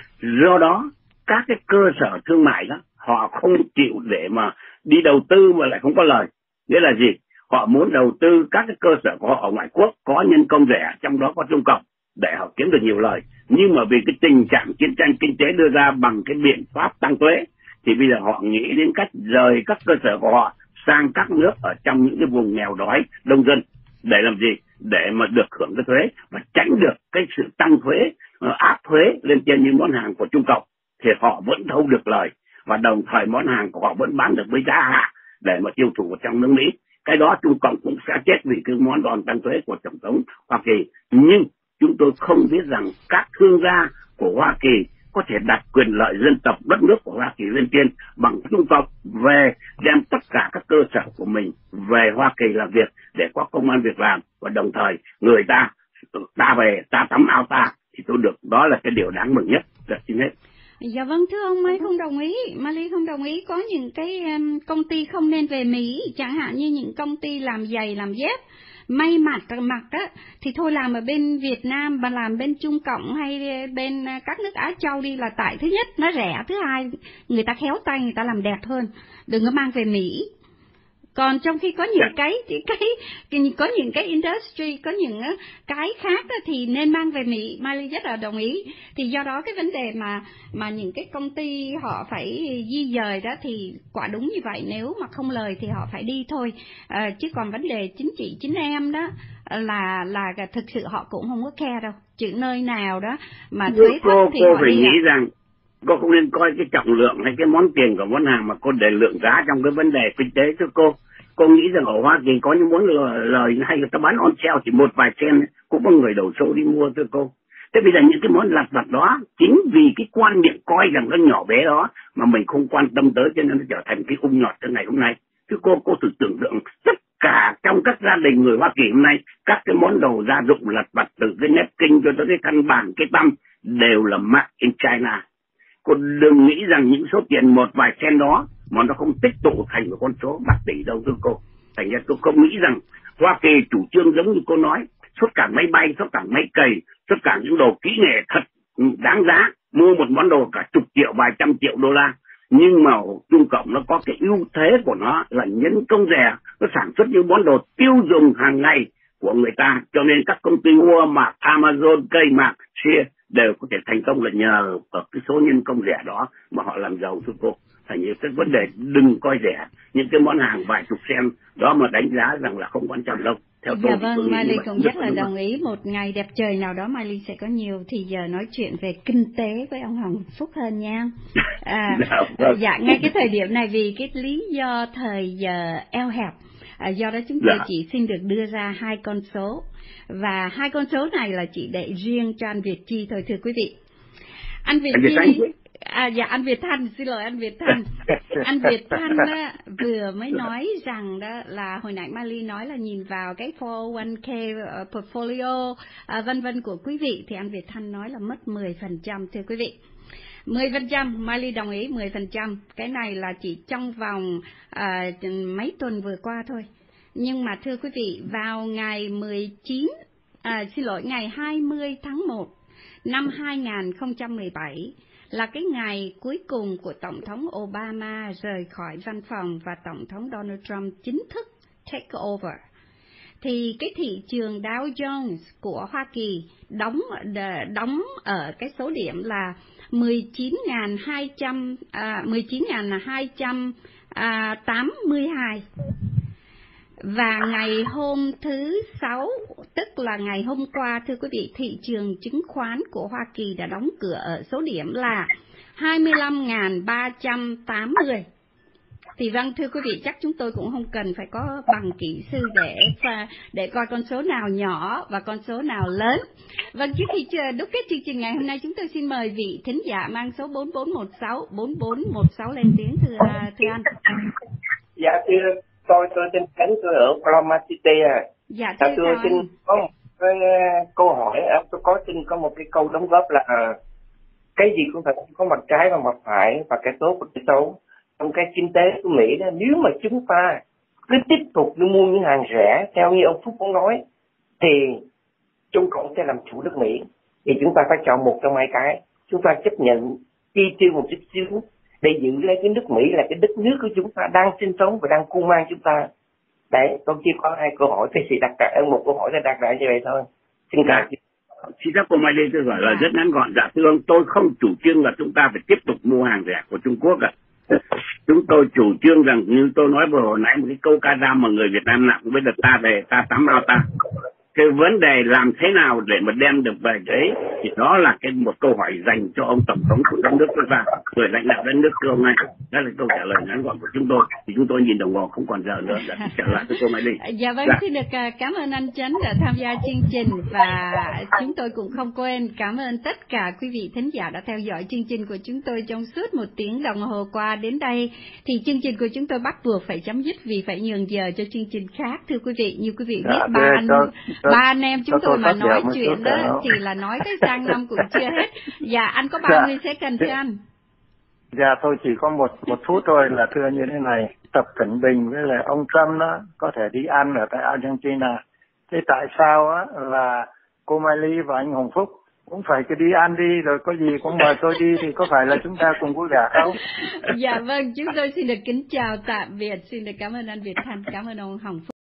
Do đó các cái cơ sở thương mại đó họ không chịu để mà đi đầu tư mà lại không có lời. Nghĩa là gì? Họ muốn đầu tư các cái cơ sở của họ ở ngoại quốc có nhân công rẻ, trong đó có Trung Cộng, để họ kiếm được nhiều lời. Nhưng mà vì cái tình trạng chiến tranh kinh tế đưa ra bằng cái biện pháp tăng thuế thì bây giờ họ nghĩ đến cách rời các cơ sở của họ sang các nước ở trong những cái vùng nghèo đói đông dân. Để làm gì? Để mà được hưởng cái thuế và tránh được cái sự tăng thuế, áp thuế lên trên những món hàng của Trung Cộng, thì họ vẫn thu được lời và đồng thời món hàng của họ vẫn bán được với giá hạ để mà tiêu thụ ở trong nước Mỹ. Cái đó Trung Cộng cũng sẽ chết vì cái món đòn tăng thuế của Tổng thống Hoa Kỳ. Nhưng chúng tôi không biết rằng các thương gia của Hoa Kỳ có thể đặt quyền lợi dân tộc đất nước của Hoa Kỳ lên trên bằng Trung Cộng về đem tất cả các cơ sở của mình về Hoa Kỳ làm việc để có công ăn việc làm, và đồng thời người ta về ta tắm ao ta thì tôi được, đó là cái điều đáng mừng nhất. Xin hết. Dạ vâng, thưa ông, Mai không đồng ý. Mai Ly không đồng ý. Có những cái công ty không nên về Mỹ, chẳng hạn như những công ty làm giày, làm dép, may mặc á, thì thôi làm ở bên Việt Nam, mà làm bên Trung Cộng hay bên các nước Á Châu đi, là tại thứ nhất nó rẻ, thứ hai người ta khéo tay, người ta làm đẹp hơn. Đừng có mang về Mỹ. Còn trong khi có những có những cái industry, có những cái khác đó, thì nên mang về Mỹ. Miley rất là đồng ý. Thì do đó cái vấn đề mà những cái công ty họ phải di dời đó thì quả đúng như vậy, nếu mà không lời thì họ phải đi thôi. Chứ còn vấn đề chính trị chính em đó là thực sự họ cũng không có care đâu. Chữ nơi nào đó mà thuế thấp thì cô họ phải đi nghĩ rằng cô không nên coi cái trọng lượng hay cái món tiền của món hàng mà cô để lượng giá trong cái vấn đề kinh tế cho cô. Cô nghĩ rằng ở Hoa Kỳ có những món lời hay người ta bán on sale chỉ một vài cent cũng có người đổ xô đi mua thưa cô. Thế bây giờ những cái món lặt vặt đó chính vì cái quan niệm coi rằng nó nhỏ bé đó mà mình không quan tâm tới cho nên nó trở thành cái ung nhọt cho ngày hôm nay. Chứ cô thử tưởng tượng tất cả trong các gia đình người Hoa Kỳ hôm nay các cái món đồ gia dụng lặt vặt từ cái napkin cho tới cái khăn bàn, cái tăm đều là made in China. Cô đừng nghĩ rằng những số tiền một vài cent đó mà nó không tích tụ thành một con số bạc tỷ đâu thưa cô. Thành ra tôi không nghĩ rằng Hoa Kỳ chủ trương giống như cô nói, xuất cảng máy bay, xuất cảng máy cày, xuất cảng những đồ kỹ nghệ thật đáng giá, mua một món đồ cả chục triệu, vài trăm triệu đô la. Nhưng mà Trung Cộng nó có cái ưu thế của nó là nhân công rẻ, nó sản xuất những món đồ tiêu dùng hàng ngày của người ta, cho nên các công ty Walmart, Amazon, Kmart, Sears đều có thể thành công là nhờ ở cái số nhân công rẻ đó mà họ làm giàu thưa cô. Thành như cái vấn đề đừng coi rẻ những cái món hàng vài chục cent đó mà đánh giá rằng là không quan trọng đâu. Theo tôi dạ vâng, Miley cũng rất là đồng ý. Một ngày đẹp trời nào đó Miley sẽ có nhiều thì giờ nói chuyện về kinh tế với ông Hồng Phúc hơn nha. Dạ, ngay cái thời điểm này vì cái lý do thời giờ eo hẹp, do đó chúng tôi chỉ xin được đưa ra 2 con số, và 2 con số này là chỉ để riêng cho anh Việt Chi thôi thưa quý vị. Anh Việt Chi, dạ anh Việt Thanh, xin lỗi anh Việt Thanh. Anh Việt Thanh đó, vừa mới nói rằng đó là hồi nãy Miley nói là nhìn vào cái 401k portfolio vân vân của quý vị, thì anh Việt Thanh nói là mất 10% thưa quý vị. 10%, Miley đồng ý 10%. Cái này là chỉ trong vòng mấy tuần vừa qua thôi. Nhưng mà thưa quý vị, vào ngày ngày 20 tháng 1 năm 2017 là cái ngày cuối cùng của Tổng thống Obama rời khỏi văn phòng và Tổng thống Donald Trump chính thức take over. Thì cái thị trường Dow Jones của Hoa Kỳ đóng ở cái số điểm là 19.282. Và ngày hôm thứ Sáu, tức là ngày hôm qua, thưa quý vị, thị trường chứng khoán của Hoa Kỳ đã đóng cửa ở số điểm là 25.380. Thì vâng, thưa quý vị, chắc chúng tôi cũng không cần phải có bằng kỹ sư để coi con số nào nhỏ và con số nào lớn. Vâng, trước khi đúc kết chương trình ngày hôm nay, chúng tôi xin mời vị thính giả mang số 4416 lên tiếng, thưa anh. Dạ thưa, tôi tên Khánh, tôi ở Oklahoma City. Dạ thưa xin có một cái câu hỏi, tôi xin có một cái câu đóng góp là cái gì cũng phải có mặt trái và mặt phải, và cái tốt và cái xấu. Trong cái kinh tế của Mỹ đó, nếu mà chúng ta cứ tiếp tục đi mua những hàng rẻ theo như ông Phúc cũng nói, thì Trung Cộng sẽ làm chủ nước Mỹ. Thì chúng ta phải chọn một trong hai cái. Chúng ta chấp nhận chi tiêu một chút xíu để giữ lấy cái nước Mỹ là cái đất nước của chúng ta đang sinh sống và đang cung mang chúng ta. Đấy, tôi chỉ có 2 câu hỏi, thì đặt ra một câu hỏi để đặt ra như vậy thôi. Xin cảm ơn. Xin các cô Miley, tôi gọi là rất ngắn gọn. Dạ thưa ông, tôi không chủ trương là chúng ta phải tiếp tục mua hàng rẻ của Trung Quốc ạ. Chúng tôi chủ trương rằng như tôi nói vừa hồi nãy một cái câu ca dao mà người Việt Nam nào cũng biết là ta về ta tắm ao ta. Cái vấn đề làm thế nào để mà đem được về đấy thì đó là một câu hỏi dành cho ông tổng thống của đất nước chúng ta, người lãnh đạo đất nước thưa ông này. Đó là câu trả lời ngắn gọn của chúng tôi. Thì chúng tôi nhìn đồng hồ không còn giờ nữa, đã trả lại cho cô Miley. Dạ vâng, xin được cảm ơn anh Chấn đã tham gia chương trình, và chúng tôi cũng không quên cảm ơn tất cả quý vị thính giả đã theo dõi chương trình của chúng tôi trong suốt 1 tiếng đồng hồ qua. Đến đây thì chương trình của chúng tôi bắt buộc phải chấm dứt vì phải nhường giờ cho chương trình khác, thưa quý vị. Như quý vị biết, ba anh em chúng tôi mà nói chuyện đó thì là nói tới sang năm cũng chưa hết. Dạ, anh có bao nhiêu second thưa anh? Dạ, tôi chỉ có một phút thôi, là thưa như thế này. Tập Cận Bình với lại ông Trump đó có thể đi ăn ở tại Argentina. Thế tại sao á là cô Miley và anh Hồng Phúc cũng phải cứ đi ăn đi, rồi có gì cũng mời tôi đi, thì có phải là chúng ta cùng vui vẻ không? Dạ vâng, chúng tôi xin được kính chào tạm biệt, xin được cảm ơn anh Việt Thanh, cảm ơn ông Hồng Phúc.